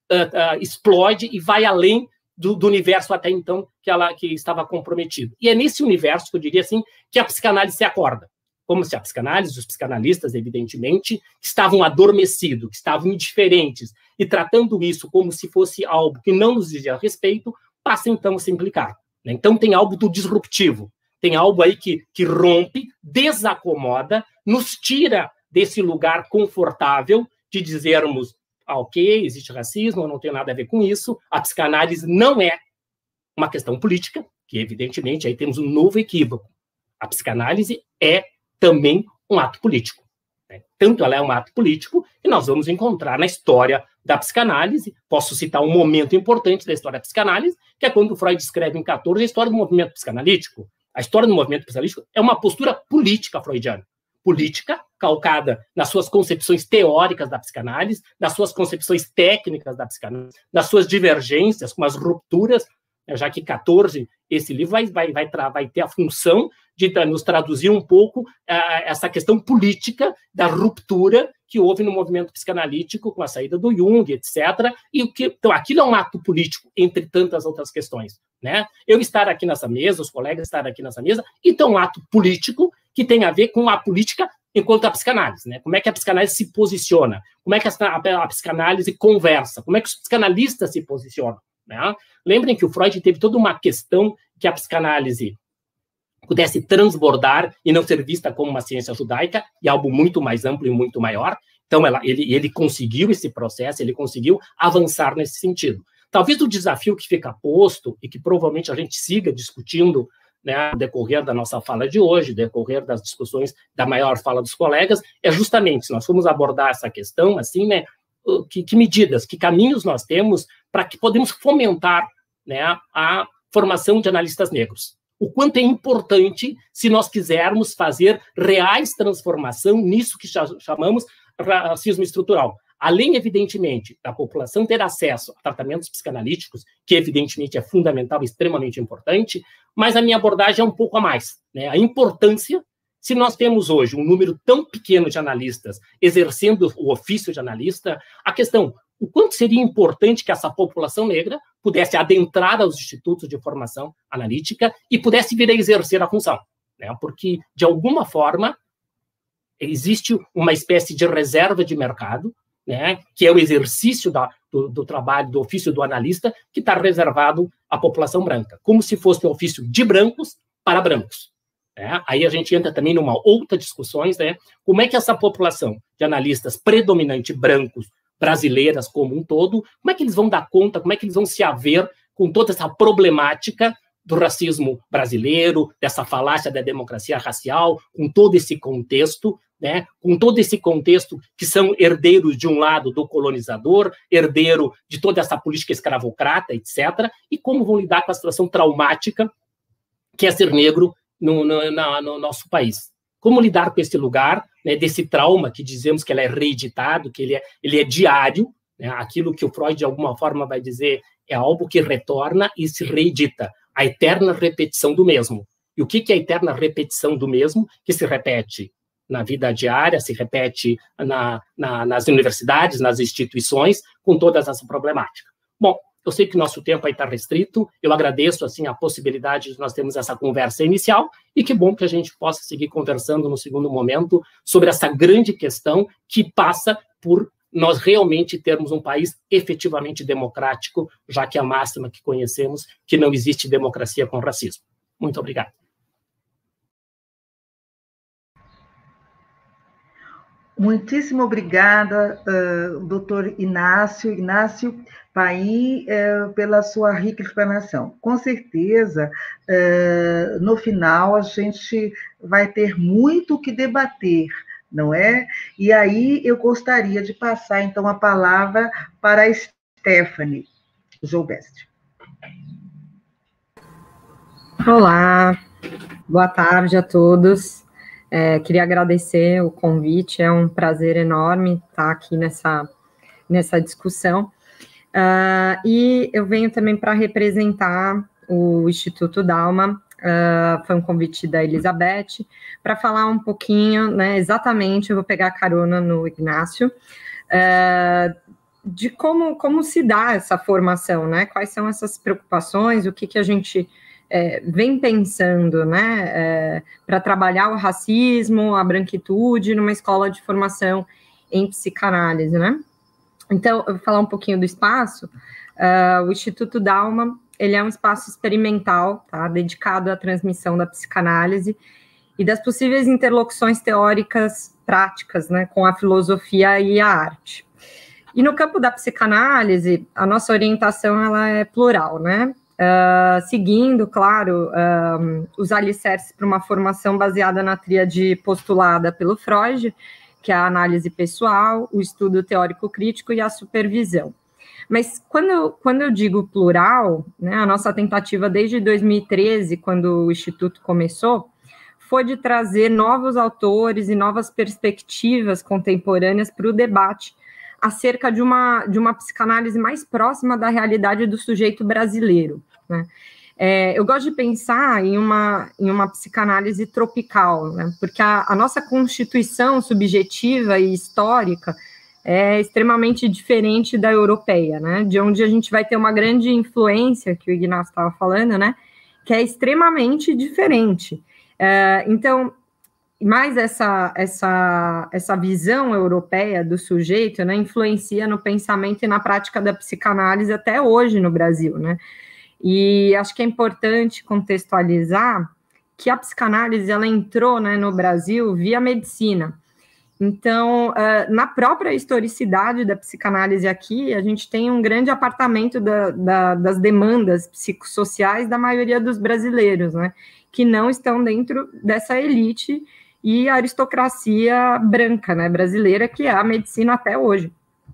uh, explode e vai além do, do universo até então que ela que estava comprometido. E é nesse universo, que eu diria assim, que a psicanálise se acorda. Como se a psicanálise, os psicanalistas, evidentemente, estavam adormecidos, que estavam indiferentes, e tratando isso como se fosse algo que não nos dizia respeito, passa então a se implicar. Né? Então tem algo do disruptivo, tem algo aí que, que rompe, desacomoda, nos tira desse lugar confortável de dizermos, ah, ok, existe racismo, eu não tenho nada a ver com isso, a psicanálise não é uma questão política, que evidentemente aí temos um novo equívoco. A psicanálise é também um ato político. Né? Tanto ela é um ato político que nós vamos encontrar na história da psicanálise. Posso citar um momento importante da história da psicanálise, que é quando Freud escreve em quatorze a história do movimento psicanalítico. A história do movimento psicanalítico é uma postura política freudiana. Política, calcada nas suas concepções teóricas da psicanálise, nas suas concepções técnicas da psicanálise, nas suas divergências, com as rupturas, já que quatorze, esse livro vai, vai, vai, vai ter a função de nos traduzir um pouco uh, essa questão política da ruptura que houve no movimento psicanalítico com a saída do Jung, etcétera. E o que, então, aquilo é um ato político, entre tantas outras questões. Né? Eu estar aqui nessa mesa, os colegas estarem aqui nessa mesa, então um ato político que tem a ver com a política enquanto a psicanálise. Né? Como é que a psicanálise se posiciona? Como é que a, a, a psicanálise conversa? Como é que os psicanalistas se posicionam? Né? Lembrem que o Freud teve toda uma questão que a psicanálise pudesse transbordar e não ser vista como uma ciência judaica, e algo muito mais amplo e muito maior. Então, ela, ele, ele conseguiu esse processo, ele conseguiu avançar nesse sentido. Talvez o desafio que fica posto, e que provavelmente a gente siga discutindo, né, no decorrer da nossa fala de hoje, no decorrer das discussões da maior fala dos colegas, é justamente, se nós formos abordar essa questão, assim, né, que, que medidas, que caminhos nós temos para que podemos fomentar, né, a formação de analistas negros. O quanto é importante se nós quisermos fazer reais transformação nisso que chamamos racismo estrutural. Além, evidentemente, da população ter acesso a tratamentos psicanalíticos, que evidentemente é fundamental e extremamente importante, mas a minha abordagem é um pouco a mais, né? A importância, se nós temos hoje um número tão pequeno de analistas exercendo o ofício de analista, a questão, o quanto seria importante que essa população negra pudesse adentrar aos institutos de formação analítica e pudesse vir a exercer a função, né? Porque, de alguma forma, existe uma espécie de reserva de mercado, né, que é o exercício da, do, do trabalho, do ofício do analista, que está reservado à população branca, como se fosse um ofício de brancos para brancos. Né? Aí a gente entra também numa outra discussão, né, como é que essa população de analistas predominante brancos, brasileiras como um todo, como é que eles vão dar conta, como é que eles vão se haver com toda essa problemática do racismo brasileiro, dessa falácia da democracia racial, com todo esse contexto, né, com todo esse contexto que são herdeiros, de um lado, do colonizador, herdeiro de toda essa política escravocrata, etcétera, e como vão lidar com a situação traumática que é ser negro no, no, na, no nosso país. Como lidar com esse lugar, né, desse trauma que dizemos que ele é reeditado, que ele é, ele é diário, né, aquilo que o Freud, de alguma forma, vai dizer é algo que retorna e se reedita, a eterna repetição do mesmo. E o que é a eterna repetição do mesmo? Que se repete na vida diária, se repete na, na, nas universidades, nas instituições, com toda essa problemática. Bom, eu sei que o nosso tempo aí está restrito, eu agradeço assim, a possibilidade de nós termos essa conversa inicial, e que bom que a gente possa seguir conversando no segundo momento sobre essa grande questão que passa por nós realmente termos um país efetivamente democrático, já que a máxima que conhecemos, que não existe democracia com racismo. Muito obrigado. Muitíssimo obrigada, uh, doutor Inácio, Inácio Paim, uh, pela sua rica explanação. Com certeza, uh, no final, a gente vai ter muito o que debater, não é? E aí eu gostaria de passar, então, a palavra para a Stephanie Joubest. Olá, boa tarde a todos. É, queria agradecer o convite, é um prazer enorme estar aqui nessa, nessa discussão. Uh, e eu venho também para representar o Instituto Dalma, uh, foi um convite da Elizabeth, para falar um pouquinho, né, exatamente, eu vou pegar carona no Ignácio, uh, de como, como se dá essa formação, né, quais são essas preocupações, o que, que a gente... É, vem pensando, né, é, para trabalhar o racismo, a branquitude numa escola de formação em psicanálise, né? Então, eu vou falar um pouquinho do espaço. Uh, o Instituto Dalma, ele é um espaço experimental, tá, dedicado à transmissão da psicanálise e das possíveis interlocuções teóricas práticas, né, com a filosofia e a arte. E no campo da psicanálise, a nossa orientação ela é plural, né? Uh, seguindo, claro, uh, os alicerces para uma formação baseada na tríade postulada pelo Freud, que é a análise pessoal, o estudo teórico-crítico e a supervisão. Mas quando eu, quando eu digo plural, né, a nossa tentativa desde dois mil e treze, quando o Instituto começou, foi de trazer novos autores e novas perspectivas contemporâneas para o debate acerca de uma, de uma psicanálise mais próxima da realidade do sujeito brasileiro, né? É, eu gosto de pensar em uma, em uma psicanálise tropical, né? Porque a, a nossa constituição subjetiva e histórica é extremamente diferente da europeia, né? De onde a gente vai ter uma grande influência, que o Ignácio estava falando, né? Que é extremamente diferente. É, então, mais essa, essa, essa visão europeia do sujeito, né, influencia no pensamento e na prática da psicanálise até hoje no Brasil, né? E acho que é importante contextualizar que a psicanálise ela entrou, né, no Brasil via medicina. Então, uh, na própria historicidade da psicanálise aqui, a gente tem um grande apartamento da, da, das demandas psicossociais da maioria dos brasileiros, né, que não estão dentro dessa elite e aristocracia branca, né, brasileira, que é a medicina até hoje.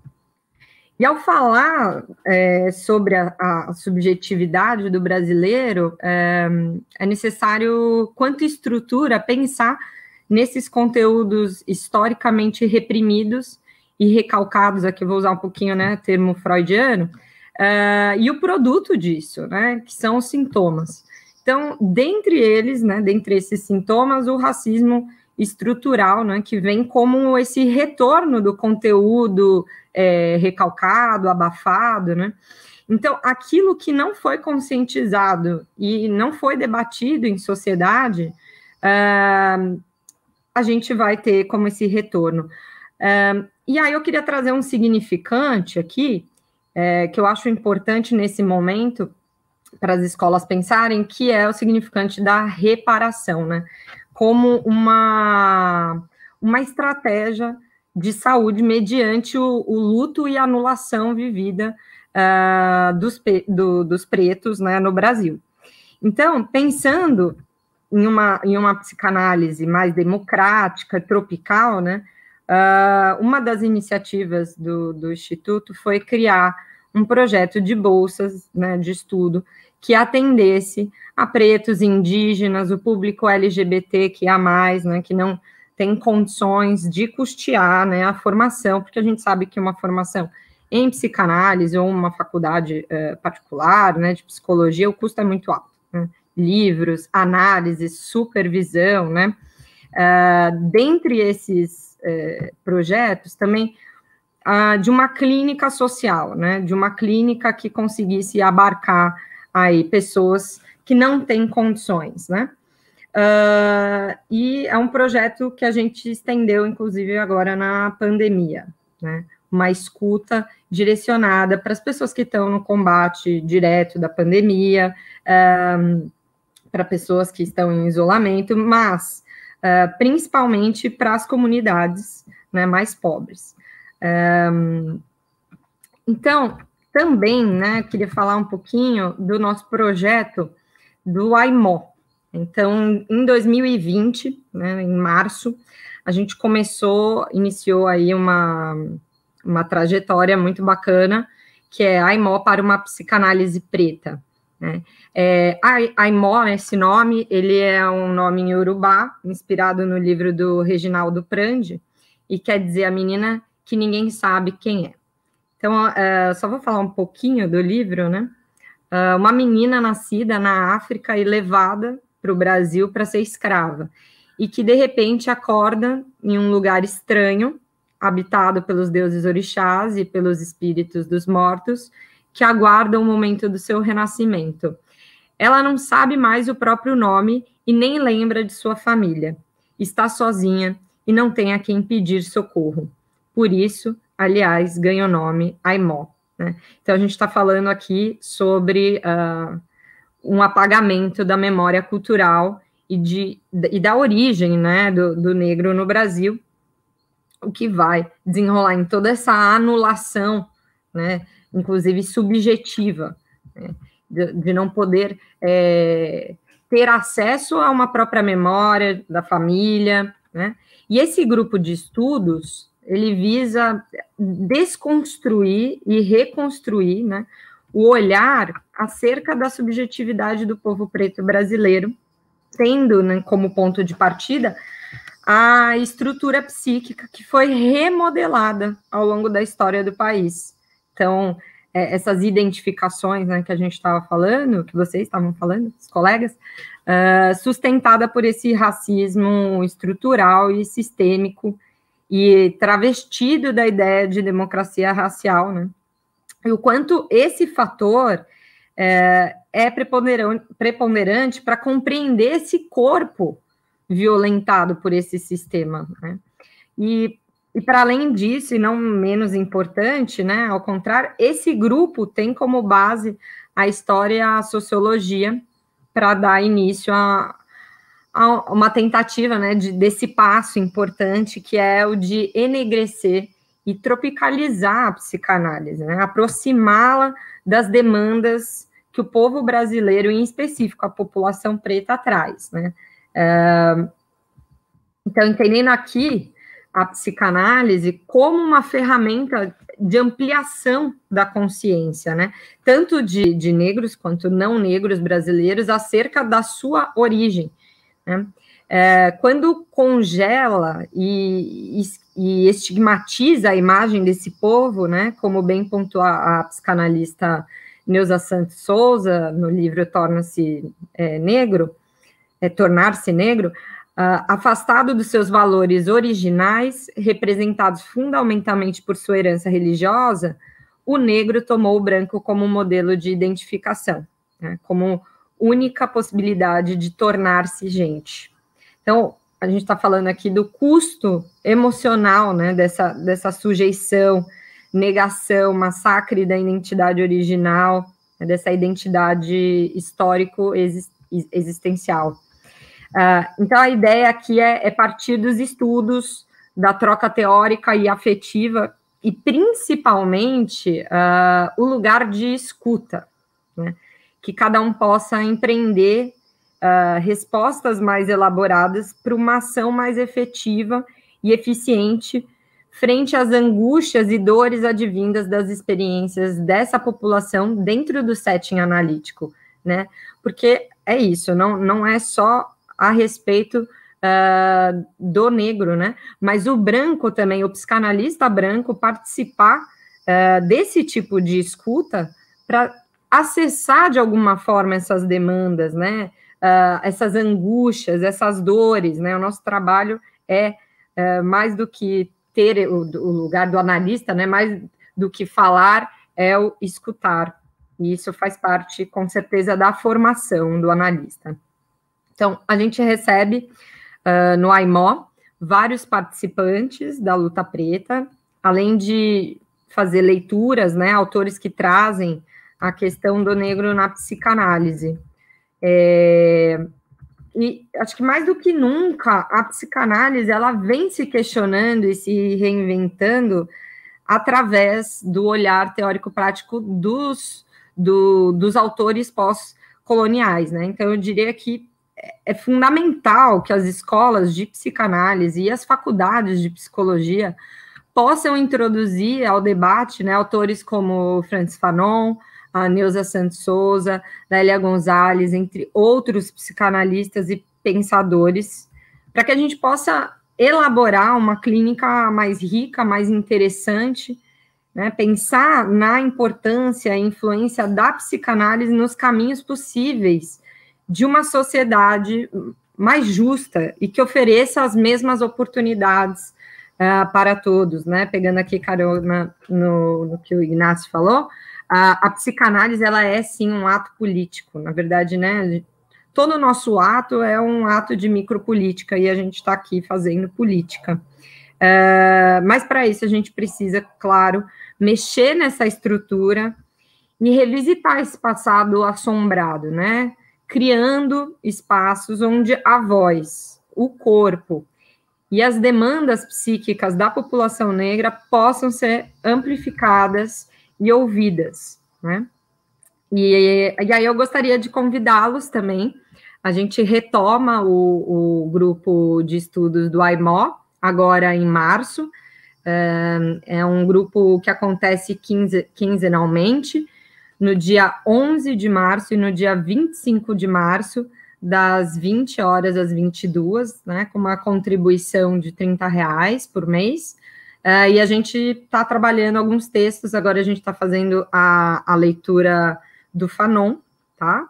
E ao falar é, sobre a, a subjetividade do brasileiro, é, é necessário, quanto estrutura, pensar nesses conteúdos historicamente reprimidos e recalcados, aqui eu vou usar um pouquinho, né, termo freudiano, uh, e o produto disso, né, que são os sintomas. Então, dentre eles, né, dentre esses sintomas, o racismo estrutural, né, que vem como esse retorno do conteúdo é, recalcado, abafado, né. Então, aquilo que não foi conscientizado e não foi debatido em sociedade, uh, a gente vai ter como esse retorno. Uh, e aí eu queria trazer um significante aqui, é, que eu acho importante nesse momento, para as escolas pensarem, que é o significante da reparação, né? Como uma, uma estratégia de saúde mediante o, o luto e anulação vivida uh, dos, do, dos pretos, né, no Brasil. Então, pensando em uma, em uma psicanálise mais democrática, tropical, né, uh, uma das iniciativas do, do Instituto foi criar um projeto de bolsas, né, de estudo que atendesse a pretos, indígenas, o público L G B T Q I A mais, né, que não tem condições de custear, né, a formação, porque a gente sabe que uma formação em psicanálise ou uma faculdade uh, particular, né, de psicologia, o custo é muito alto, né? Livros, análises, supervisão, né? Uh, dentre esses uh, projetos, também uh, de uma clínica social, né? De uma clínica que conseguisse abarcar aí pessoas que não têm condições, né? Uh, e é um projeto que a gente estendeu, inclusive, agora na pandemia, né? Uma escuta direcionada para as pessoas que estão no combate direto da pandemia, uh, para pessoas que estão em isolamento, mas uh, principalmente para as comunidades, né, mais pobres. Um, então, também, né, queria falar um pouquinho do nosso projeto do AIMO. Então, em dois mil e vinte, né, em março, a gente começou, iniciou aí uma, uma trajetória muito bacana, que é AIMO para uma psicanálise preta, né? É, AIMO, esse nome, ele é um nome em Yorubá, inspirado no livro do Reginaldo Prandi, e quer dizer a menina que ninguém sabe quem é. Então, uh, só vou falar um pouquinho do livro, né? Uh, uma menina nascida na África e levada para o Brasil para ser escrava, e que, de repente, acorda em um lugar estranho, habitado pelos deuses orixás e pelos espíritos dos mortos, que aguardam o momento do seu renascimento. Ela não sabe mais o próprio nome e nem lembra de sua família. Está sozinha e não tem a quem pedir socorro. Por isso, aliás, ganha o nome AIMO, né? Então, a gente está falando aqui sobre uh, um apagamento da memória cultural e, de, e da origem, né, do, do negro no Brasil, o que vai desenrolar em toda essa anulação, né, inclusive subjetiva, né, de, de não poder é, ter acesso a uma própria memória da família, né? E esse grupo de estudos, ele visa desconstruir e reconstruir, né, o olhar acerca da subjetividade do povo preto brasileiro, tendo, né, como ponto de partida a estrutura psíquica que foi remodelada ao longo da história do país. Então, é, essas identificações, né, que a gente estava falando, que vocês estavam falando, os colegas, uh, sustentada por esse racismo estrutural e sistêmico e travestido da ideia de democracia racial, né? E o quanto esse fator é, é preponderante, preponderante para compreender esse corpo violentado por esse sistema, né? E, e para além disso, e não menos importante, né, ao contrário, esse grupo tem como base a história e a sociologia para dar início a, uma tentativa, né, de, desse passo importante, que é o de enegrecer e tropicalizar a psicanálise, né, aproximá-la das demandas que o povo brasileiro, em específico a população preta, traz, né. É, então, entendendo aqui a psicanálise como uma ferramenta de ampliação da consciência, né, tanto de, de negros quanto não negros brasileiros, acerca da sua origem, né. É, quando congela e, e, e estigmatiza a imagem desse povo, né, como bem pontua a psicanalista Neuza Santos Souza, no livro Torna-se é, Negro, é, Tornar-se Negro, Uh, afastado dos seus valores originais, representados fundamentalmente por sua herança religiosa, o negro tomou o branco como modelo de identificação, né, como única possibilidade de tornar-se gente. Então, a gente está falando aqui do custo emocional, né, dessa, dessa sujeição, negação, massacre da identidade original, né, dessa identidade histórico-existencial. Uh, então, a ideia aqui é, é partir dos estudos, da troca teórica e afetiva, e principalmente uh, o lugar de escuta, né? Que cada um possa empreender uh, respostas mais elaboradas para uma ação mais efetiva e eficiente frente às angústias e dores advindas das experiências dessa população dentro do setting analítico, né? Porque é isso, não, não é só a respeito uh, do negro, né? Mas o branco também, o psicanalista branco, participar uh, desse tipo de escuta para acessar de alguma forma essas demandas, né? Uh, essas angústias, essas dores, né? O nosso trabalho é uh, mais do que ter o, o lugar do analista, né? Mais do que falar, é o escutar. E isso faz parte, com certeza, da formação do analista. Então, a gente recebe uh, no A I M O vários participantes da luta preta, além de fazer leituras, né, autores que trazem a questão do negro na psicanálise. É, e acho que mais do que nunca, a psicanálise, ela vem se questionando e se reinventando através do olhar teórico-prático dos, do, dos autores pós-coloniais, né? Então, eu diria que é fundamental que as escolas de psicanálise e as faculdades de psicologia possam introduzir ao debate, né, autores como Francis Fanon, a Neuza Santos Souza, Lélia Gonzalez, entre outros psicanalistas e pensadores, para que a gente possa elaborar uma clínica mais rica, mais interessante, né, pensar na importância e influência da psicanálise nos caminhos possíveis de uma sociedade mais justa e que ofereça as mesmas oportunidades uh, para todos, né? Pegando aqui carona no, no que o Ignacio falou, a, a psicanálise, ela é, sim, um ato político, na verdade, né? Todo o nosso ato é um ato de micropolítica e a gente está aqui fazendo política. Uh, mas, para isso, a gente precisa, claro, mexer nessa estrutura e revisitar esse passado assombrado, né? Criando espaços onde a voz, o corpo e as demandas psíquicas da população negra possam ser amplificadas e ouvidas, né? E, e aí eu gostaria de convidá-los também. A gente retoma o, o grupo de estudos do A I M O, agora em março. É, é um grupo que acontece quinze, quinzenalmente, no dia onze de março e no dia vinte e cinco de março, das vinte horas às vinte e duas, né, com uma contribuição de trinta reais por mês, uh, e a gente está trabalhando alguns textos, agora a gente está fazendo a, a leitura do Fanon, tá?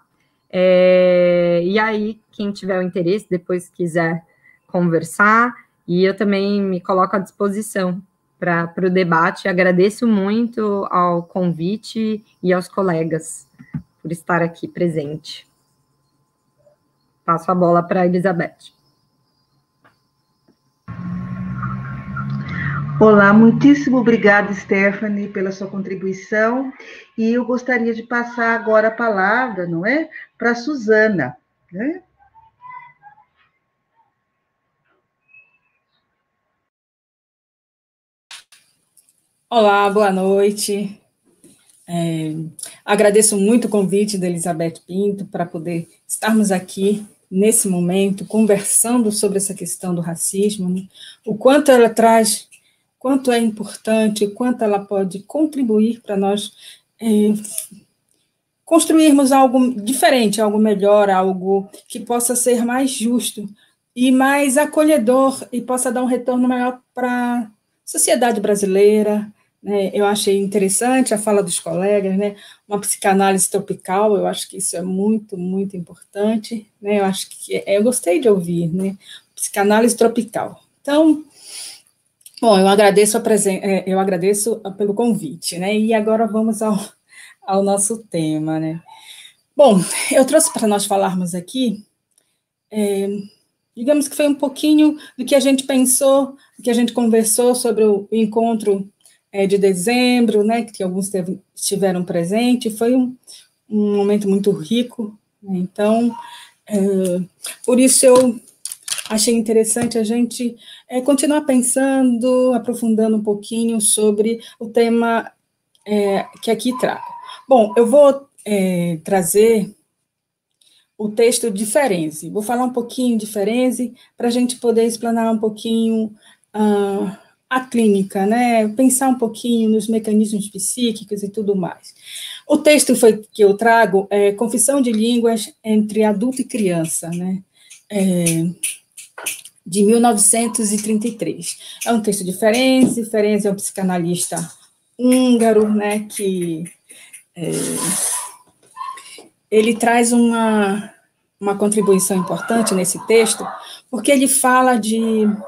É, e aí, quem tiver o interesse, depois quiser conversar, e eu também me coloco à disposição para o debate. Agradeço muito ao convite e aos colegas por estar aqui presente. Passo a bola para a Elizabeth. Olá, muitíssimo obrigada, Stephanie, pela sua contribuição, e eu gostaria de passar agora a palavra, não é, para a Suzana, né? Olá, boa noite. É, agradeço muito o convite da Elizabeth Pinto para poder estarmos aqui nesse momento conversando sobre essa questão do racismo, né? O quanto ela traz, quanto é importante, o quanto ela pode contribuir para nós é, construirmos algo diferente, algo melhor, algo que possa ser mais justo e mais acolhedor e possa dar um retorno maior para a sociedade brasileira. Né? Eu achei interessante a fala dos colegas, né? Uma psicanálise tropical, eu acho que isso é muito, muito importante. Né? Eu acho que eu gostei de ouvir, né? Psicanálise tropical. Então, bom, eu agradeço a presen eu agradeço pelo convite, né? E agora vamos ao, ao nosso tema, né? Bom, eu trouxe para nós falarmos aqui, é, digamos que foi um pouquinho do que a gente pensou, do que a gente conversou sobre o encontro é, de dezembro, né, que alguns teve, estiveram presentes, foi um, um momento muito rico, né? Então, é, por isso eu achei interessante a gente é, continuar pensando, aprofundando um pouquinho sobre o tema é, que aqui trago. Bom, eu vou é, trazer o texto de Ferenczi. Vou falar um pouquinho de Ferenczi para a gente poder explanar um pouquinho uh, a clínica, né? Pensar um pouquinho nos mecanismos psíquicos e tudo mais. O texto foi, que eu trago é Confissão de Línguas entre Adulto e Criança, né? É, de mil novecentos e trinta e três. É um texto de Ferenczi. Ferenczi é um psicanalista húngaro, né, que é, ele traz uma, uma contribuição importante nesse texto, porque ele fala de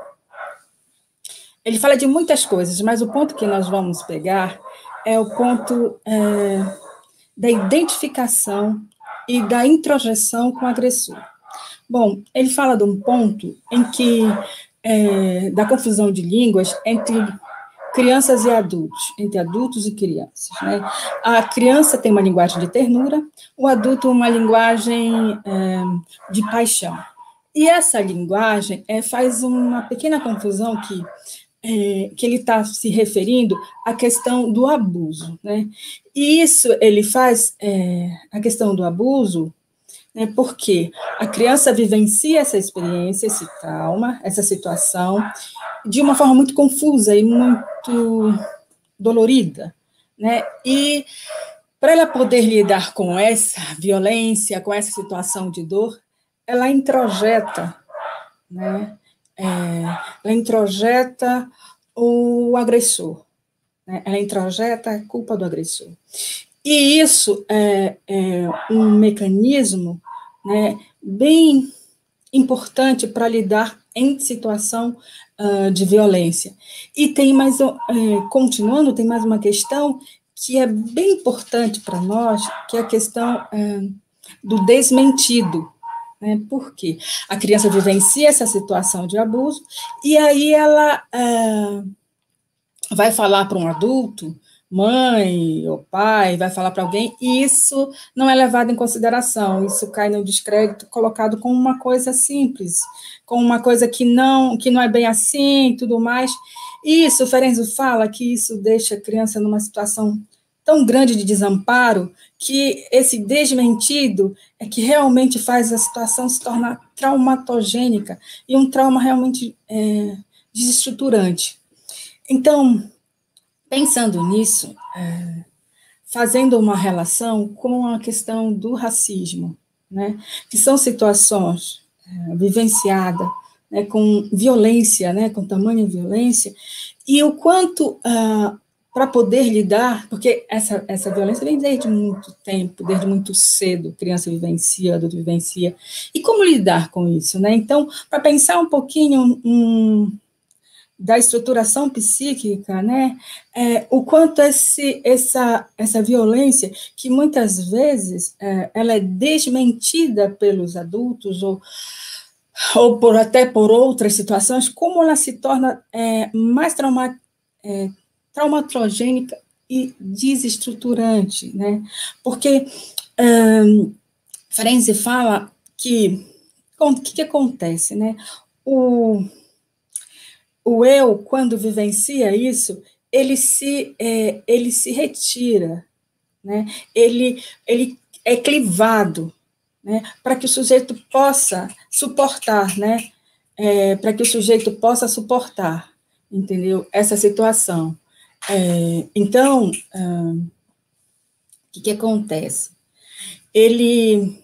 ele fala de muitas coisas, mas o ponto que nós vamos pegar é o ponto é, da identificação e da introjeção com o agressor. Bom, ele fala de um ponto em que é, da confusão de línguas entre crianças e adultos, entre adultos e crianças. Né? A criança tem uma linguagem de ternura, o adulto uma linguagem é, de paixão. E essa linguagem é, faz uma pequena confusão que, é, que ele está se referindo à questão do abuso. Né? E isso ele faz, é, a questão do abuso, né, porque a criança vivencia essa experiência, esse trauma, essa situação, de uma forma muito confusa e muito dolorida, né? E para ela poder lidar com essa violência, com essa situação de dor, ela introjeta, né? É, ela introjeta o agressor, né? Ela introjeta a culpa do agressor. E isso é, é um mecanismo, né, bem importante para lidar em situação uh, de violência. E tem mais, uh, continuando, tem mais uma questão que é bem importante para nós, que é a questão uh, do desmentido. Né? Por quê? A criança vivencia essa situação de abuso, e aí ela uh, vai falar para um adulto, mãe ou pai, vai falar para alguém, e isso não é levado em consideração, isso cai no descrédito, colocado como uma coisa simples, como uma coisa que não, que não é bem assim, e tudo mais. E isso, o Ferenczi fala que isso deixa a criança numa situação tão grande de desamparo, que esse desmentido é que realmente faz a situação se tornar traumatogênica, e um trauma realmente é, desestruturante. Então, pensando nisso, é, fazendo uma relação com a questão do racismo, né, que são situações é, vivenciadas, né, com violência, né, com tamanha violência, e o quanto, ah, para poder lidar, porque essa, essa violência vem desde muito tempo, desde muito cedo, criança vivencia, adulto vivencia, e como lidar com isso, né? Então, para pensar um pouquinho um, da estruturação psíquica, né, é, o quanto esse, essa, essa violência, que muitas vezes é, ela é desmentida pelos adultos, ou, ou por, até por outras situações, como ela se torna é, mais trauma, é, traumatogênica e desestruturante, né, porque um, Ferenczi fala que, o que, que acontece, né, o O eu, quando vivencia isso, ele se, é, ele se retira, né? ele, ele é clivado, né? Para que o sujeito possa suportar, né? É, para que o sujeito possa suportar, entendeu? Essa situação. É, então, ah, o que, que acontece? Ele,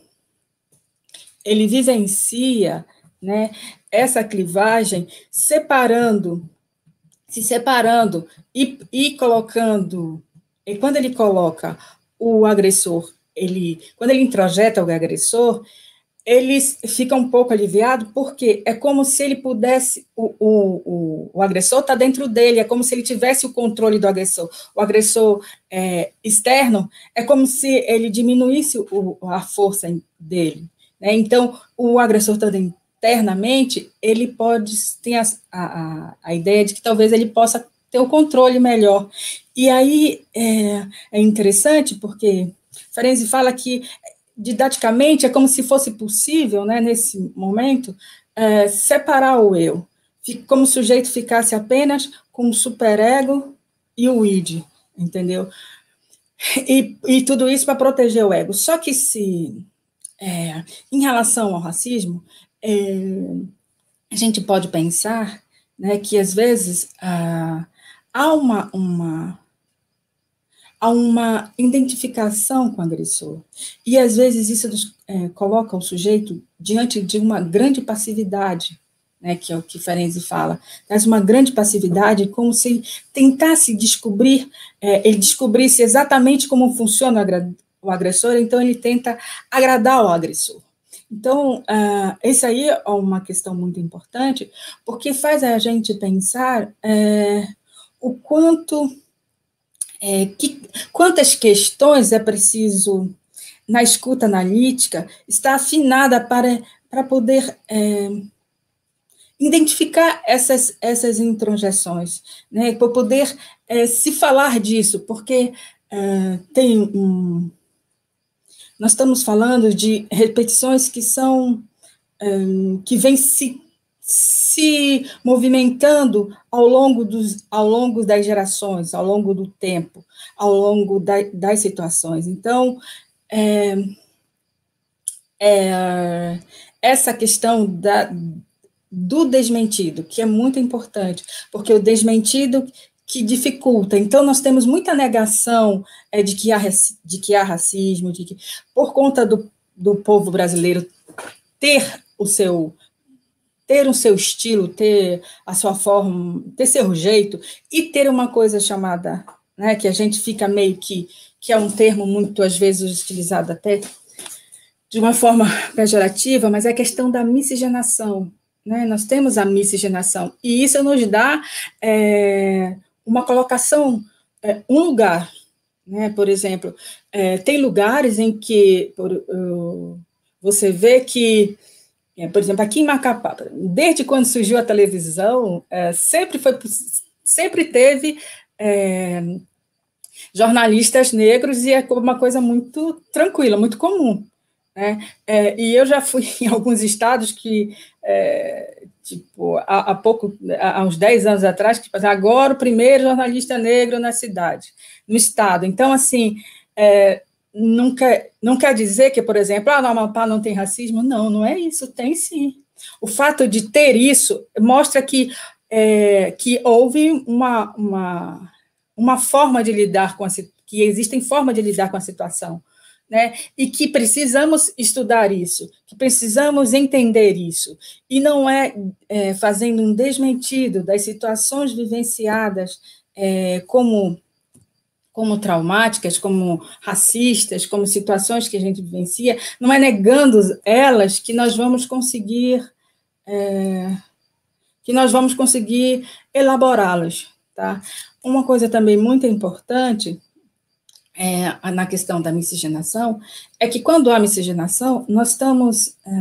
ele vivencia, né, essa clivagem, separando, se separando e, e colocando, e quando ele coloca o agressor, ele, quando ele introjeta o agressor, ele fica um pouco aliviado, porque é como se ele pudesse, o, o, o, o agressor está dentro dele, é como se ele tivesse o controle do agressor. O agressor é, externo é como se ele diminuísse o, a força dele, né? Então, o agressor está internamente, ele pode ter a, a, a ideia de que talvez ele possa ter o controle melhor. E aí é, é interessante, porque Ferenczi fala que didaticamente, é como se fosse possível, né, nesse momento, é, separar o eu, como o sujeito ficasse apenas com o superego e o id, entendeu? E, e tudo isso para proteger o ego. Só que se, é, em relação ao racismo, é, a gente pode pensar, né, que às vezes ah, há uma... uma há uma identificação com o agressor. E, às vezes, isso é, coloca o sujeito diante de uma grande passividade, né, que é o que Ferenczi fala, traz uma grande passividade, como se tentasse descobrir, é, ele descobrisse exatamente como funciona o agressor, então ele tenta agradar o agressor. Então, uh, essa aí é uma questão muito importante, porque faz a gente pensar é, o quanto... É, que, quantas questões é preciso, na escuta analítica, estar afinada para, para poder é, identificar essas, essas introjeções, né, para poder é, se falar disso, porque é, tem um... Nós estamos falando de repetições que são... É, que vêm se se movimentando ao longo, dos, ao longo das gerações, ao longo do tempo, ao longo da, das situações. Então, é, é, essa questão da, do desmentido, que é muito importante, porque o desmentido que dificulta. Então, nós temos muita negação é, de, que há, de que há racismo, de que, por conta do, do povo brasileiro ter o seu... ter o seu estilo, ter a sua forma, ter seu jeito, e ter uma coisa chamada, né, que a gente fica meio que, que é um termo muito, às vezes, utilizado até de uma forma pejorativa, mas é a questão da miscigenação, né? Nós temos a miscigenação, e isso nos dá é, uma colocação, é, um lugar, né? Por exemplo, é, tem lugares em que por, uh, você vê que, É, por exemplo, aqui em Macapá, desde quando surgiu a televisão, é, sempre, foi, sempre teve é, jornalistas negros, e é uma coisa muito tranquila, muito comum, né? É, e eu já fui em alguns estados que, é, tipo, há, há pouco, há uns dez anos atrás, que tipo, agora o primeiro jornalista negro na cidade, no estado. Então, assim... É, Não quer, não quer dizer que, por exemplo, ah, no Amapá não tem racismo. Não, não é isso, tem sim. O fato de ter isso mostra que, é, que houve uma, uma, uma forma de lidar com a que existem formas de lidar com a situação, né? E que precisamos estudar isso, que precisamos entender isso. E não é, é fazendo um desmentido das situações vivenciadas é, como... como traumáticas, como racistas, como situações que a gente vivencia, não é negando elas que nós vamos conseguir, é, que nós vamos conseguir elaborá-las, tá? Uma coisa também muito importante é, na questão da miscigenação é que, quando há miscigenação, nós estamos é,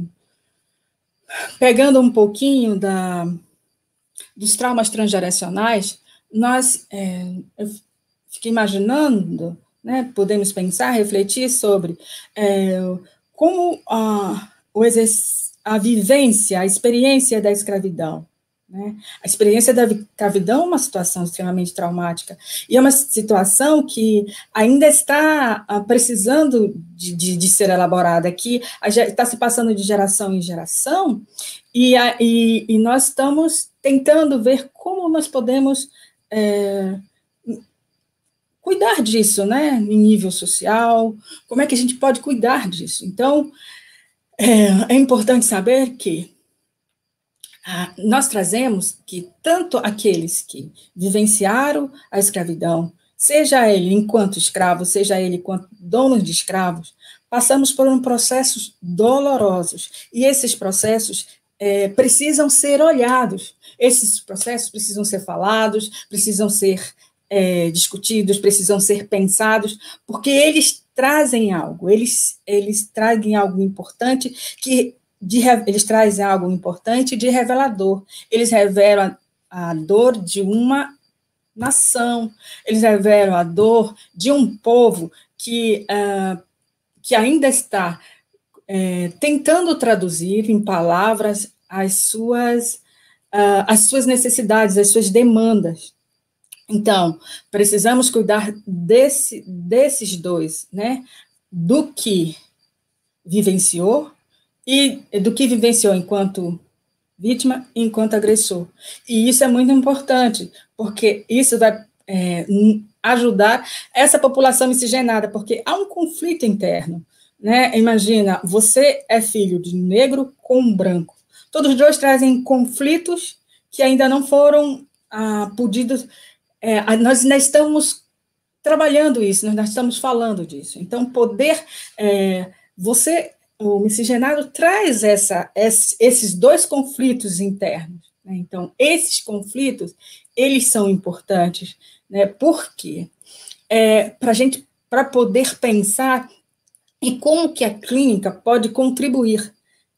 pegando um pouquinho da, dos traumas transgeracionais. Nós... É, Fiquei imaginando, né, podemos pensar, refletir sobre é, como a, o a vivência, a experiência da escravidão, né? A experiência da escravidão é uma situação extremamente traumática, e é uma situação que ainda está precisando de, de, de ser elaborada, que está se passando de geração em geração, e, a, e, e nós estamos tentando ver como nós podemos é, cuidar disso, né, em nível social, como é que a gente pode cuidar disso. Então, é, é importante saber que Ah, nós trazemos que tanto aqueles que vivenciaram a escravidão, seja ele enquanto escravo, seja ele enquanto donos de escravos, passamos por um processos dolorosos, e esses processos é, precisam ser olhados, esses processos precisam ser falados, precisam ser é, discutidos, precisam ser pensados, porque eles trazem algo, eles, eles trazem algo importante que De, eles trazem algo importante de revelador. Eles revelam a, a dor de uma nação, eles revelam a dor de um povo que, uh, que ainda está uh, tentando traduzir em palavras as suas, uh, as suas necessidades, as suas demandas. Então, precisamos cuidar desse, desses dois, né? Do que vivenciou, e do que vivenciou enquanto vítima e enquanto agressor. E isso é muito importante, porque isso vai é, ajudar essa população miscigenada, porque há um conflito interno, né? Imagina, você é filho de negro com branco. Todos os dois trazem conflitos que ainda não foram ah, podidos. É, nós ainda estamos trabalhando isso, nós ainda estamos falando disso. Então, poder... É, você... O miscigenado traz essa, esses dois conflitos internos, né? Então, esses conflitos, eles são importantes, né? Por quê? É, para a gente, para poder pensar em como que a clínica pode contribuir,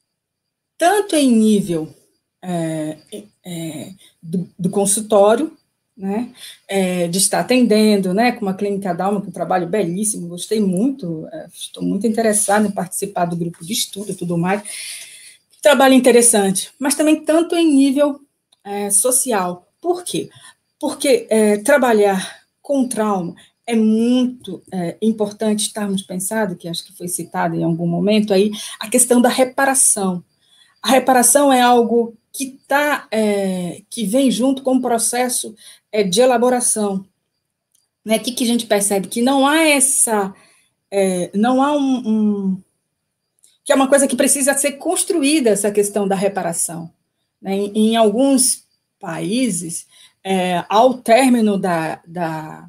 tanto em nível é, é, do, do consultório, né, é, de estar atendendo, né, com uma clínica Dalma, com um trabalho belíssimo, gostei muito, é, estou muito interessada em participar do grupo de estudo e tudo mais, trabalho interessante, mas também tanto em nível é, social. Por quê? Porque é, trabalhar com trauma é muito é, importante estarmos pensando, que acho que foi citado em algum momento aí, a questão da reparação. A reparação é algo que, tá, é, que vem junto com o processo é, de elaboração. Né? O que, que a gente percebe? Que não há essa... É, não há um, um... que é uma coisa que precisa ser construída, essa questão da reparação. Né? Em, em alguns países, é, ao término da, da,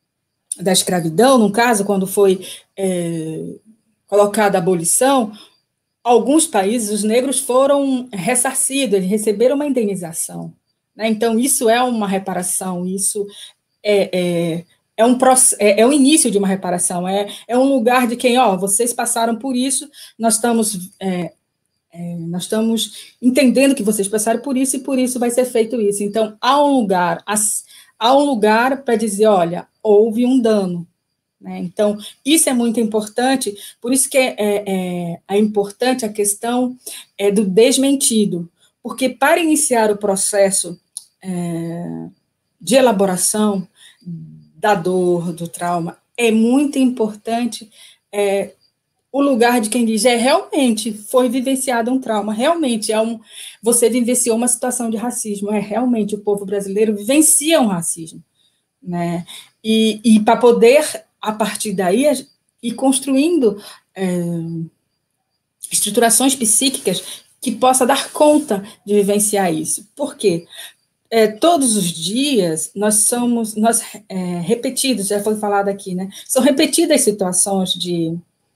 da escravidão, no caso, quando foi é, colocada a abolição, alguns países, os negros foram ressarcidos, eles receberam uma indenização. Né? Então, isso é uma reparação, isso é, é, é, um, é, é o início de uma reparação, é, é um lugar de quem, ó, vocês passaram por isso, nós estamos, é, é, nós estamos entendendo que vocês passaram por isso, e por isso vai ser feito isso. Então, há um lugar, há um lugar para dizer, olha, houve um dano. Né? Então, isso é muito importante, por isso que é, é, é importante a questão é, do desmentido, porque para iniciar o processo é, de elaboração da dor, do trauma, é muito importante é, o lugar de quem diz, é, realmente foi vivenciado um trauma, realmente é um, você vivenciou uma situação de racismo, é realmente o povo brasileiro vivencia um racismo, né? E, e para poder a partir daí, ir construindo é, estruturações psíquicas que possa dar conta de vivenciar isso. Por quê? É, todos os dias, nós somos, nós, é, repetidos, já foi falado aqui, né? São repetidas situações de,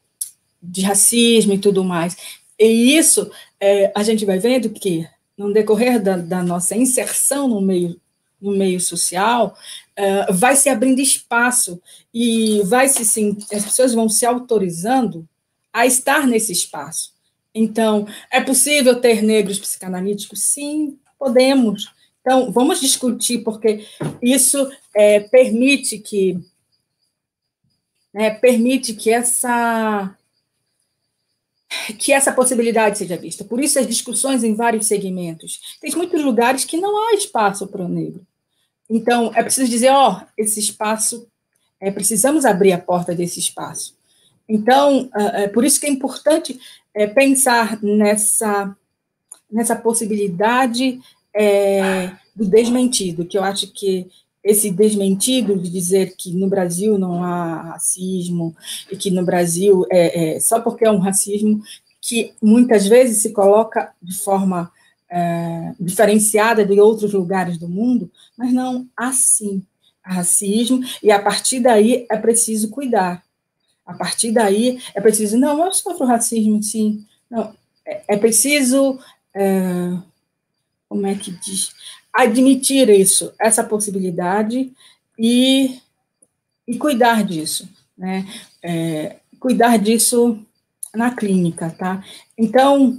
de racismo e tudo mais. E isso, é, a gente vai vendo que, no decorrer da, da nossa inserção no meio no meio social, uh, vai se abrindo espaço e vai se sim, as pessoas vão se autorizando a estar nesse espaço. Então, é possível ter negros psicanalíticos? Sim, podemos. Então, vamos discutir, porque isso é, permite que né, permite que essa que essa possibilidade seja vista. Por isso as discussões em vários segmentos. Tem muitos lugares que não há espaço para o negro. Então, é preciso dizer, ó, esse espaço, é, precisamos abrir a porta desse espaço. Então, é por isso que é importante é, pensar nessa, nessa possibilidade é, do desmentido, que eu acho que esse desmentido de dizer que no Brasil não há racismo, e que no Brasil, é, é, só porque é um racismo que muitas vezes se coloca de forma é, diferenciada de outros lugares do mundo, mas não há sim racismo, e a partir daí é preciso cuidar. A partir daí é preciso, não, eu sofro racismo, sim, não, é, é preciso, é, como é que diz, admitir isso, essa possibilidade e, e cuidar disso, né? É, cuidar disso na clínica, tá? Então,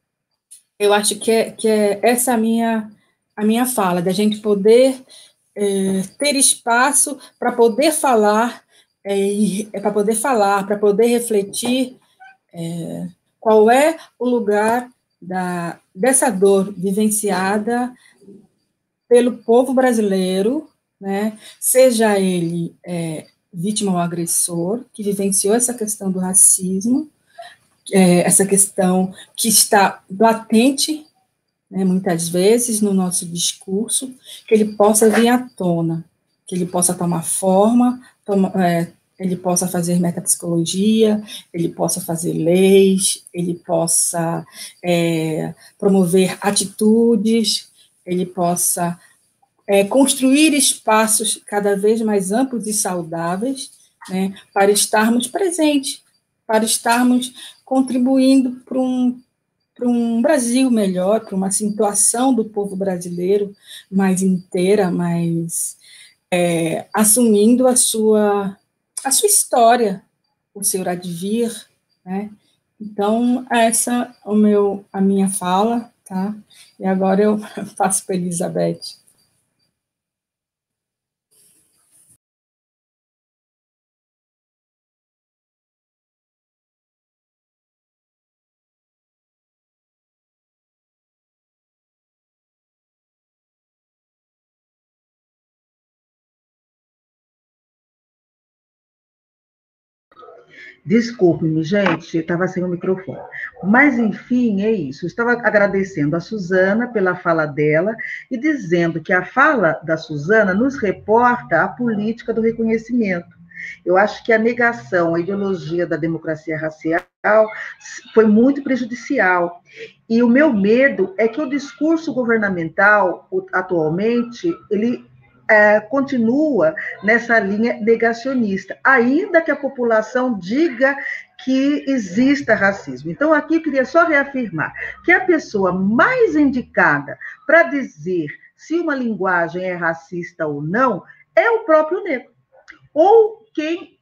eu acho que é, que é essa a minha, a minha fala, da gente poder é, ter espaço para poder falar, é, é, para poder falar, para poder refletir é, qual é o lugar da, dessa dor vivenciada pelo povo brasileiro, né, seja ele é, vítima ou agressor, que vivenciou essa questão do racismo, é, essa questão que está latente, né, muitas vezes, no nosso discurso, que ele possa vir à tona, que ele possa tomar forma, toma, é, ele possa fazer metapsicologia, ele possa fazer leis, ele possa é, promover atitudes, ele possa é, construir espaços cada vez mais amplos e saudáveis, né, para estarmos presentes, para estarmos contribuindo para um, para um Brasil melhor, para uma situação do povo brasileiro mais inteira, mais é, assumindo a sua, a sua história, o seu advir, né? Então, essa é o meu, a minha fala, tá? E agora eu passo para a Elizabeth. Desculpe-me, gente, estava sem o microfone. Mas, enfim, é isso. Eu estava agradecendo a Suzana pela fala dela e dizendo que a fala da Suzana nos reporta a política do reconhecimento. Eu acho que a negação, a ideologia da democracia racial foi muito prejudicial. E o meu medo é que o discurso governamental, atualmente, ele É, continua nessa linha negacionista, ainda que a população diga que exista racismo. Então, aqui eu queria só reafirmar que a pessoa mais indicada para dizer se uma linguagem é racista ou não é o próprio negro, ou quem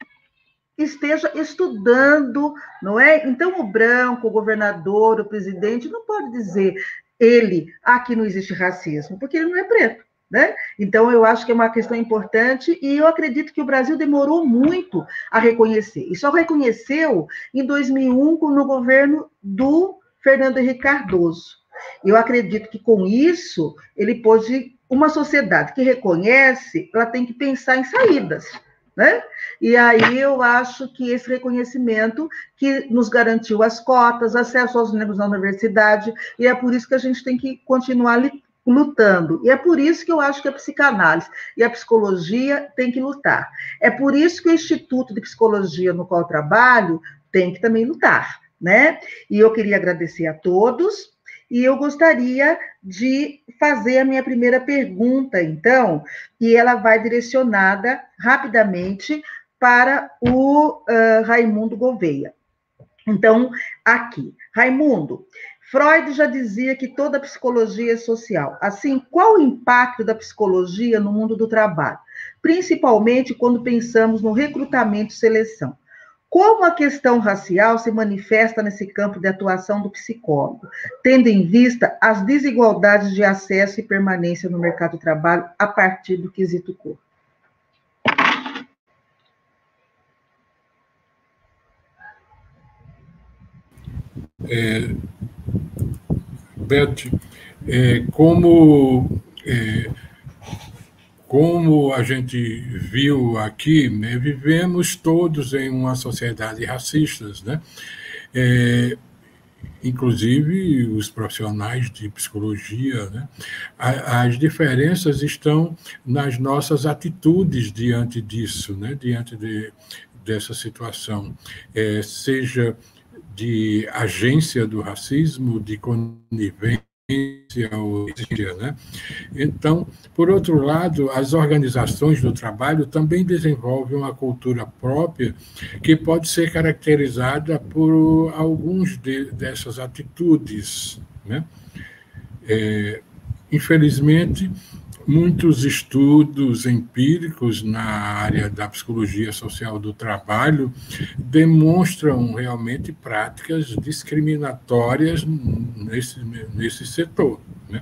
esteja estudando, não é? Então, o branco, o governador, o presidente, não pode dizer ele, aqui não existe racismo, porque ele não é preto. Né? Então, eu acho que é uma questão importante e eu acredito que o Brasil demorou muito a reconhecer. E só reconheceu em dois mil e um no governo do Fernando Henrique Cardoso. Eu acredito que com isso ele pôde, uma sociedade que reconhece, ela tem que pensar em saídas. Né? E aí eu acho que esse reconhecimento que nos garantiu as cotas, acesso aos negros na universidade, e é por isso que a gente tem que continuar lutando. E é por isso que eu acho que a psicanálise e a psicologia têm que lutar. É por isso que o Instituto de Psicologia no qual eu trabalho tem que também lutar, né? E eu queria agradecer a todos e eu gostaria de fazer a minha primeira pergunta, então, e ela vai direcionada rapidamente para o uh, Raimundo Gouveia. Então, aqui, Raimundo, Freud já dizia que toda psicologia é social. Assim, qual o impacto da psicologia no mundo do trabalho? Principalmente quando pensamos no recrutamento e seleção. Como a questão racial se manifesta nesse campo de atuação do psicólogo, tendo em vista as desigualdades de acesso e permanência no mercado de trabalho a partir do quesito cor? É, Beth, é, como, é, como a gente viu aqui, né, vivemos todos em uma sociedade racista, né? É, inclusive os profissionais de psicologia, né? As diferenças estão nas nossas atitudes diante disso, né? Diante de, dessa situação, é, seja de agência do racismo, de conivência, ou, né? Então, por outro lado, as organizações do trabalho também desenvolvem uma cultura própria que pode ser caracterizada por alguns de, dessas atitudes, né? É, infelizmente, muitos estudos empíricos na área da psicologia social do trabalho demonstram realmente práticas discriminatórias nesse, nesse setor, né?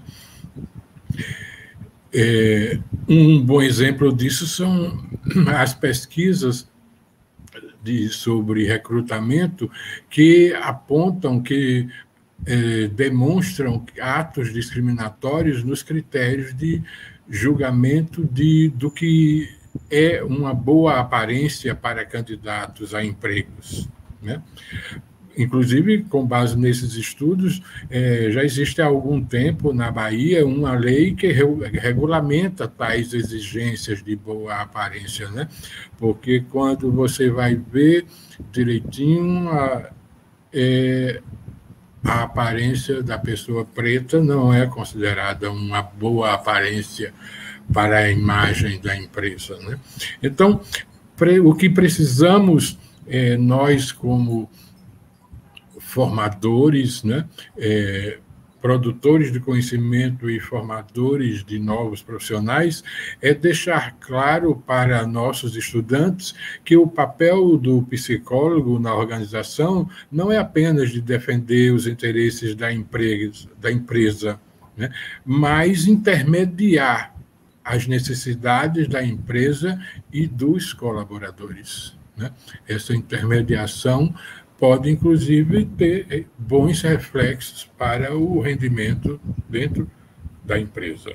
É, um bom exemplo disso são as pesquisas de, sobre recrutamento que apontam que é, demonstram atos discriminatórios nos critérios de julgamento de, do que é uma boa aparência para candidatos a empregos, né? Inclusive, com base nesses estudos, é, já existe há algum tempo na Bahia uma lei que re, regulamenta tais exigências de boa aparência, né? Porque quando você vai ver direitinho, a, é, a aparência da pessoa preta não é considerada uma boa aparência para a imagem da empresa, né? Então, o que precisamos, é, nós como formadores, né, é, produtores de conhecimento e formadores de novos profissionais, é deixar claro para nossos estudantes que o papel do psicólogo na organização não é apenas de defender os interesses da empresa, da empresa, né, mas intermediar as necessidades da empresa e dos colaboradores, né? Essa intermediação pode, inclusive, ter bons reflexos para o rendimento dentro da empresa.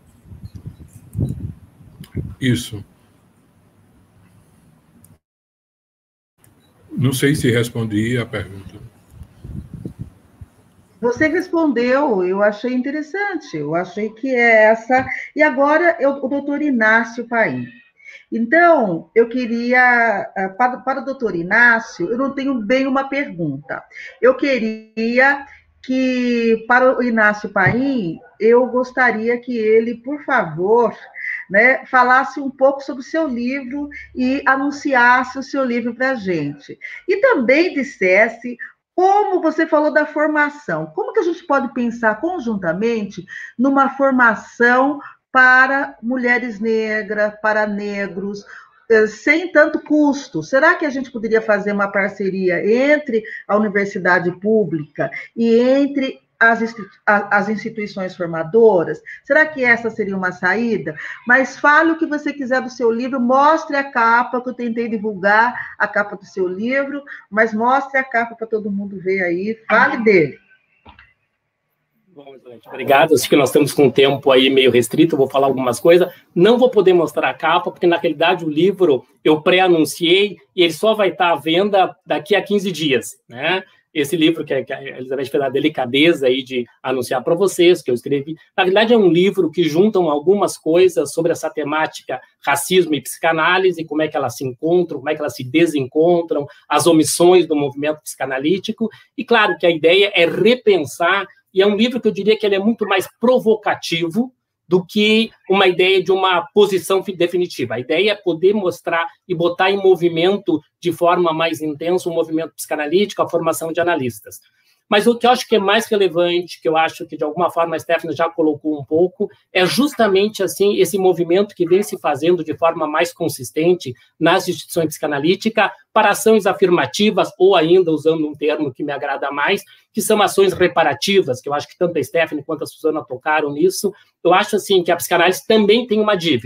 Isso. Não sei se respondi a pergunta. Você respondeu, eu achei interessante, eu achei que é essa. E agora, eu, o doutor Inácio Paim. Então, eu queria, para, para o doutor Inácio, eu não tenho bem uma pergunta. Eu queria que, para o Inácio Paim, eu gostaria que ele, por favor, né, falasse um pouco sobre o seu livro e anunciasse o seu livro para a gente. E também dissesse como você falou da formação, como que a gente pode pensar conjuntamente numa formação para mulheres negras, para negros, sem tanto custo? Será que a gente poderia fazer uma parceria entre a universidade pública e entre as, as instituições formadoras? Será que essa seria uma saída? Mas fale o que você quiser do seu livro, mostre a capa, que eu tentei divulgar a capa do seu livro, mas mostre a capa para todo mundo ver aí, fale dele. Bom, excelente. Obrigado. Acho que nós estamos com um tempo aí meio restrito, vou falar algumas coisas. Não vou poder mostrar a capa, porque, na realidade, o livro eu pré-anunciei e ele só vai estar à venda daqui a quinze dias, né? Esse livro que a Elizabeth fez a delicadeza aí de anunciar para vocês, que eu escrevi, na verdade é um livro que juntam algumas coisas sobre essa temática racismo e psicanálise, como é que elas se encontram, como é que elas se desencontram, as omissões do movimento psicanalítico, e claro que a ideia é repensar, e é um livro que eu diria que ele é muito mais provocativo do que uma ideia de uma posição definitiva. A ideia é poder mostrar e botar em movimento de forma mais intensa o movimento psicanalítico, a formação de analistas. Mas o que eu acho que é mais relevante, que eu acho que de alguma forma a Stephanie já colocou um pouco, é justamente assim esse movimento que vem se fazendo de forma mais consistente nas instituições psicanalíticas para ações afirmativas, ou ainda, usando um termo que me agrada mais, que são ações reparativas, que eu acho que tanto a Stephanie quanto a Suzana tocaram nisso. Eu acho assim que a psicanálise também tem uma dívida.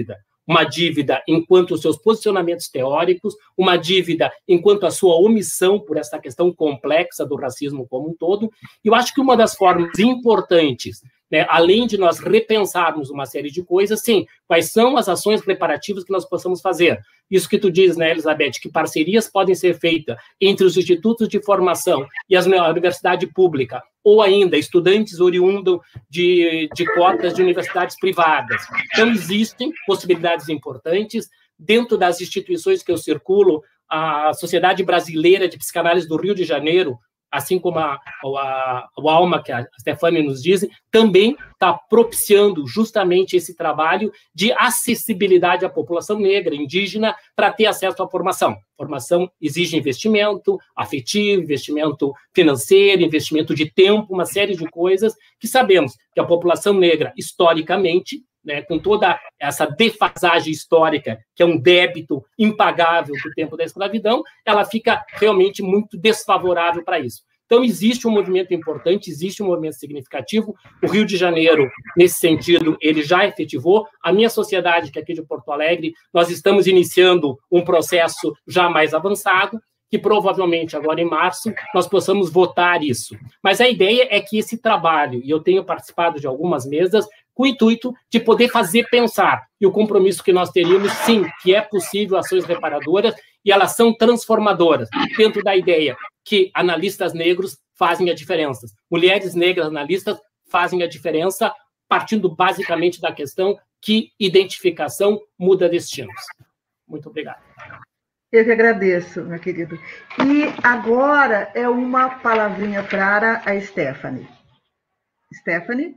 uma dívida enquanto os seus posicionamentos teóricos, uma dívida enquanto a sua omissão por essa questão complexa do racismo como um todo. E eu acho que uma das formas importantes, né, além de nós repensarmos uma série de coisas, sim, quais são as ações reparativas que nós possamos fazer? Isso que tu diz, né, Elizabeth, que parcerias podem ser feitas entre os institutos de formação e as, a universidade pública, ou ainda estudantes oriundos de, de cotas de universidades privadas. Então, existem possibilidades importantes dentro das instituições que eu circulo. A Sociedade Brasileira de Psicanálise do Rio de Janeiro, assim como a, a, a Alma, que a Stefania nos diz, também está propiciando justamente esse trabalho de acessibilidade à população negra, indígena, para ter acesso à formação. Formação exige investimento afetivo, investimento financeiro, investimento de tempo, uma série de coisas que sabemos que a população negra, historicamente, né, com toda essa defasagem histórica, que é um débito impagável do tempo da escravidão, ela fica realmente muito desfavorável para isso. Então, existe um movimento importante, existe um movimento significativo. O Rio de Janeiro, nesse sentido, ele já efetivou. A minha sociedade, que é aqui de Porto Alegre, nós estamos iniciando um processo já mais avançado, que provavelmente agora em março nós possamos votar isso. Mas a ideia é que esse trabalho, e eu tenho participado de algumas mesas, com o intuito de poder fazer pensar, e o compromisso que nós teríamos, sim, que é possível ações reparadoras, e elas são transformadoras, dentro da ideia que analistas negros fazem a diferença, mulheres negras analistas fazem a diferença, partindo basicamente da questão que identificação muda destinos. Muito obrigado. Eu que agradeço, meu querido. E agora é uma palavrinha para a Stephanie. Stephanie?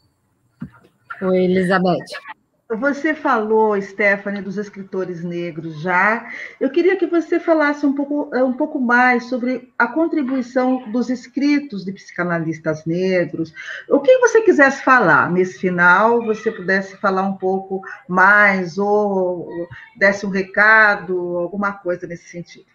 Oi, Elizabeth. Você falou, Stephanie, dos escritores negros já. Eu queria que você falasse um pouco, um pouco mais sobre a contribuição dos escritos de psicanalistas negros. O que você quisesse falar nesse final, você pudesse falar um pouco mais, ou desse um recado, alguma coisa nesse sentido.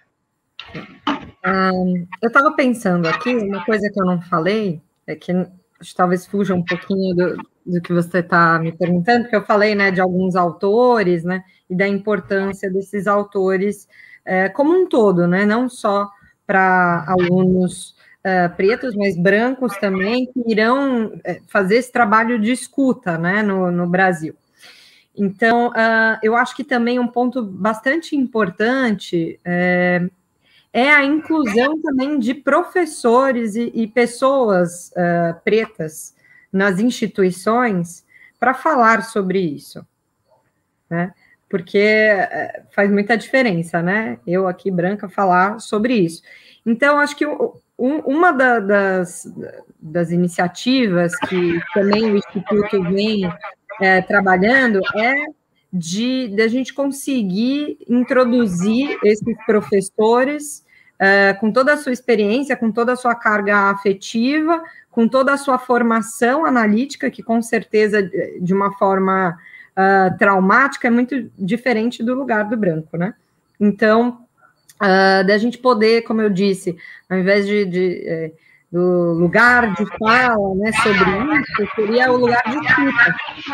Um, eu estava pensando aqui, uma coisa que eu não falei, é que acho que talvez fuja um pouquinho do, do que você está me perguntando, porque eu falei, né, de alguns autores, né, e da importância desses autores é, como um todo, né, não só para alunos é, pretos, mas brancos também, que irão é, fazer esse trabalho de escuta, né, no, no Brasil. Então, uh, eu acho que também um ponto bastante importante é, é a inclusão também de professores e, e pessoas uh, pretas nas instituições para falar sobre isso, né? Porque uh, faz muita diferença, né? Eu aqui, branca, falar sobre isso. Então, acho que um, uma da, das, das iniciativas que também o Instituto vem uh, trabalhando é de, de a gente conseguir introduzir esses professores uh, com toda a sua experiência, com toda a sua carga afetiva, com toda a sua formação analítica, que com certeza, de uma forma uh, traumática, é muito diferente do lugar do branco, né? Então, uh, da gente poder, como eu disse, ao invés de... de eh, do lugar de fala, né, sobre isso, seria o lugar de escuta.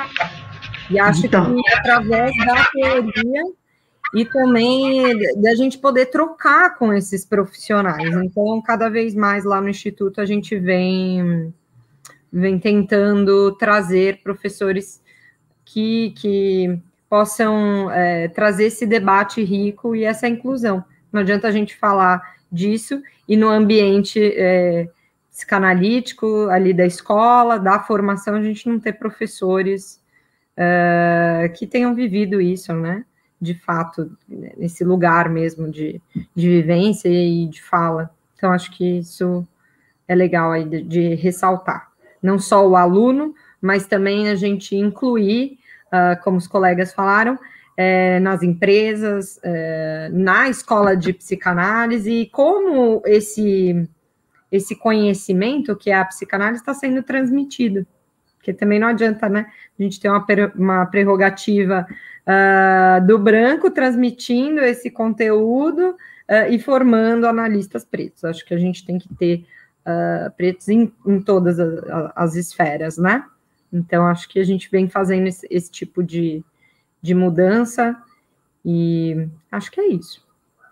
E acho então, que através da teoria e também da gente poder trocar com esses profissionais. Então, cada vez mais lá no Instituto a gente vem, vem tentando trazer professores que, que possam é, trazer esse debate rico e essa inclusão. Não adianta a gente falar disso e no ambiente é, psicanalítico, ali da escola, da formação, a gente não ter professores Uh, que tenham vivido isso, né, de fato, nesse lugar mesmo de, de vivência e de fala. Então, acho que isso é legal aí de, de ressaltar. Não só o aluno, mas também a gente incluir, uh, como os colegas falaram, é, nas empresas, é, na escola de psicanálise, e como esse, esse conhecimento, que é a psicanálise, está sendo transmitido. Porque também não adianta, né, a gente ter uma, uma prerrogativa uh, do branco transmitindo esse conteúdo uh, e formando analistas pretos. Acho que a gente tem que ter uh, pretos em, em todas as, as esferas, né? Então, acho que a gente vem fazendo esse, esse tipo de, de mudança, e acho que é isso.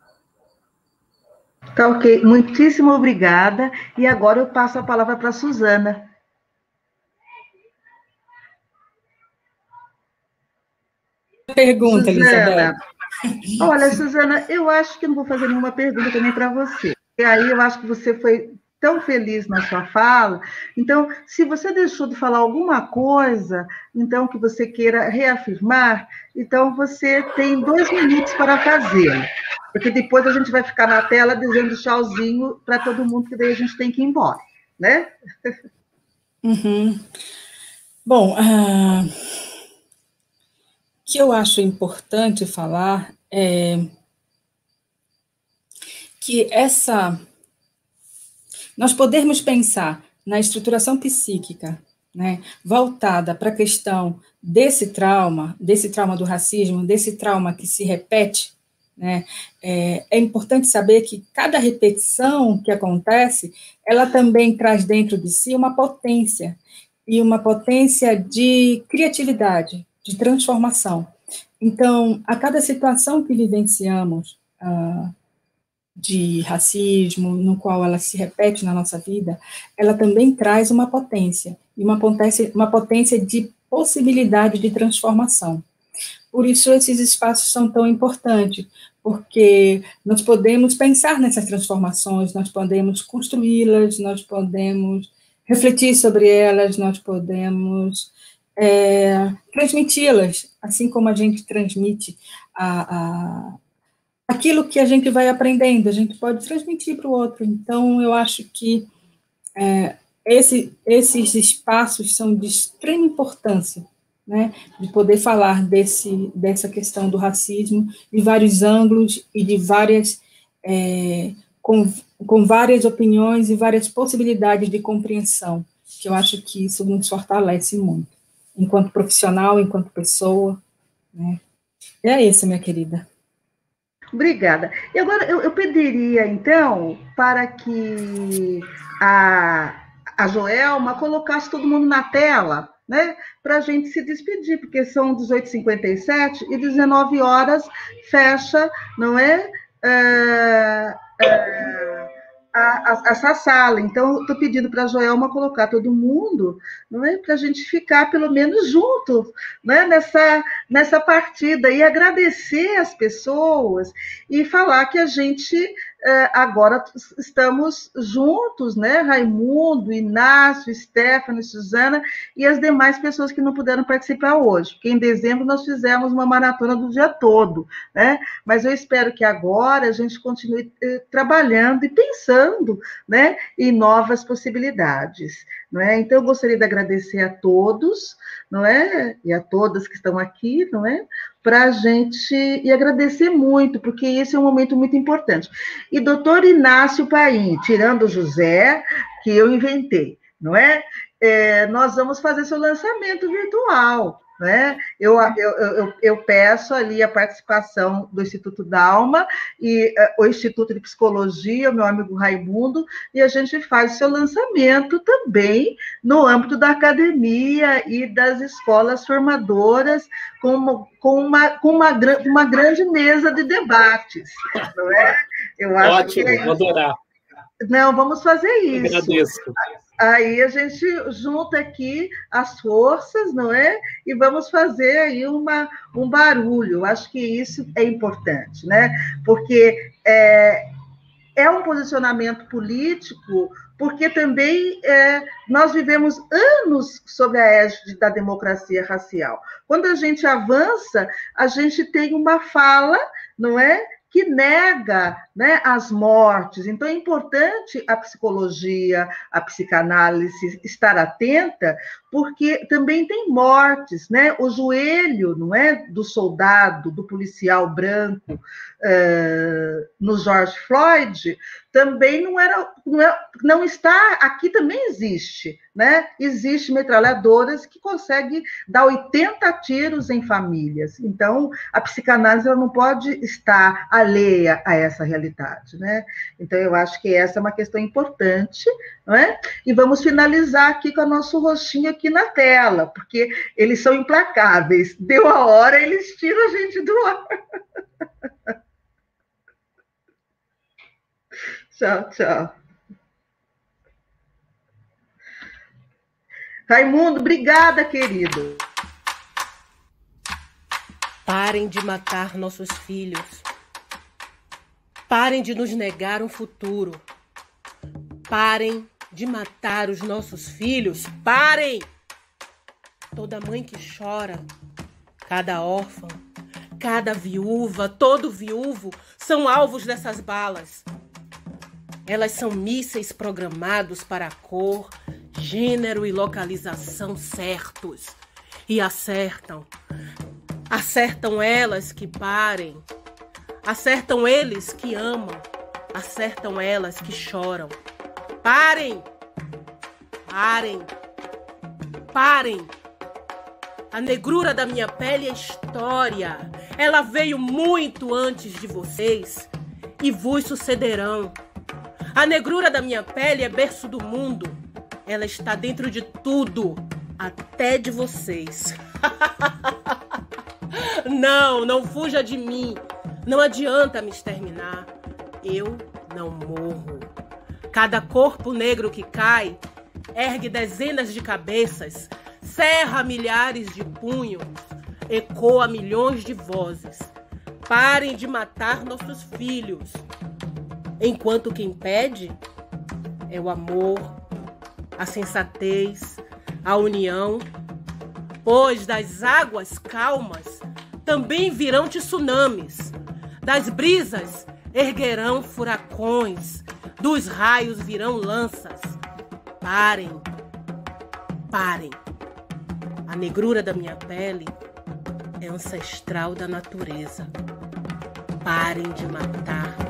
Tá ok, muitíssimo obrigada, e agora eu passo a palavra para a Suzana. Pergunta, Elizabeth. Olha, Suzana, eu acho que não vou fazer nenhuma pergunta também para você. E aí eu acho que você foi tão feliz na sua fala. Então, se você deixou de falar alguma coisa, então que você queira reafirmar, então você tem dois minutos para fazê-lo. Porque depois a gente vai ficar na tela dizendo tchauzinho para todo mundo, que daí a gente tem que ir embora, né? Uhum. Bom, uh, o que eu acho importante falar é que essa... Nós podermos pensar na estruturação psíquica, né, voltada para a questão desse trauma, desse trauma do racismo, desse trauma que se repete, né, é, é importante saber que cada repetição que acontece, ela também traz dentro de si uma potência, e uma potência de criatividade, de transformação. Então, a cada situação que vivenciamos, ah, de racismo, no qual ela se repete na nossa vida, ela também traz uma potência, e uma potência, uma potência de possibilidade de transformação. Por isso, esses espaços são tão importantes, porque nós podemos pensar nessas transformações, nós podemos construí-las, nós podemos refletir sobre elas, nós podemos é, transmiti-las, assim como a gente transmite a, a aquilo que a gente vai aprendendo, a gente pode transmitir para o outro. Então, eu acho que é, esse, esses espaços são de extrema importância, né, de poder falar desse, dessa questão do racismo de vários ângulos e de várias, é, com, com várias opiniões e várias possibilidades de compreensão, que eu acho que isso nos fortalece muito, enquanto profissional, enquanto pessoa, né. E é isso, minha querida. Obrigada. E agora eu, eu pediria, então, para que a, a Joelma colocasse todo mundo na tela, né, para a gente se despedir, porque são dezoito e cinquenta e sete e dezenove horas fecha, não é? é, é A, a, essa sala. Então, estou pedindo para a Joelma colocar todo mundo, não é, para a gente ficar pelo menos junto, né, nessa, nessa partida, e agradecer as pessoas e falar que a gente eh, agora estamos juntos, né, Raimundo, Inácio, Stephanie, Suzana e as demais pessoas que não puderam participar hoje, porque em dezembro nós fizemos uma maratona do dia todo, né, mas eu espero que agora a gente continue eh, trabalhando e pensando, né, em novas possibilidades, não é? Então, eu gostaria de agradecer a todos, não é? E a todas que estão aqui, não é? Para a gente, e agradecer muito, porque esse é um momento muito importante. E doutor Inácio Paim, tirando o José, que eu inventei, não é? É, nós vamos fazer seu lançamento virtual, né? Eu, eu, eu, eu peço ali a participação do Instituto Dalma e uh, o Instituto de Psicologia, meu amigo Raimundo, e a gente faz o seu lançamento também no âmbito da academia e das escolas formadoras, com uma, com uma, com uma, uma grande mesa de debates, não é? Eu acho Ótimo, que é... vou adorar. Não, vamos fazer isso. Eu agradeço. Aí a gente junta aqui as forças, não é? E vamos fazer aí uma, um barulho. Eu acho que isso é importante, né? Porque é, é um posicionamento político, porque também é, nós vivemos anos sob a égide da democracia racial. Quando a gente avança, a gente tem uma fala, não é? Que nega, né, as mortes. Então, é importante a psicologia, a psicanálise estar atenta, porque também tem mortes, né? O joelho, não é, do soldado, do policial branco, uh, no George Floyd, também não era, não, é, não está, aqui também existe, né? Existem metralhadoras que conseguem dar oitenta tiros em famílias. Então, a psicanálise ela não pode estar alheia a essa realidade, né? Então, eu acho que essa é uma questão importante, não é? E vamos finalizar aqui com o nosso rostinho aqui aqui na tela, porque eles são implacáveis. Deu a hora, eles tiram a gente do ar. Tchau, tchau. Raimundo, obrigada, querido. Parem de matar nossos filhos. Parem de nos negar um futuro. Parem de matar os nossos filhos. Parem! Toda mãe que chora, cada órfã, cada viúva, todo viúvo são alvos dessas balas. Elas são mísseis programados para a cor, gênero e localização certos. E acertam. Acertam elas que parem. Acertam eles que amam. Acertam elas que choram. Parem! Parem! Parem! A negrura da minha pele é história. Ela veio muito antes de vocês e vos sucederão. A negrura da minha pele é berço do mundo. Ela está dentro de tudo, até de vocês. Não, não fuja de mim. Não adianta me exterminar. Eu não morro. Cada corpo negro que cai ergue dezenas de cabeças, cerra milhares de punhos, ecoa milhões de vozes. Parem de matar nossos filhos. Enquanto quem pede é o amor, a sensatez, a união. Pois das águas calmas também virão tsunamis. Das brisas erguerão furacões. Dos raios virão lanças. Parem, parem. A negrura da minha pele é ancestral da natureza. Parem de matar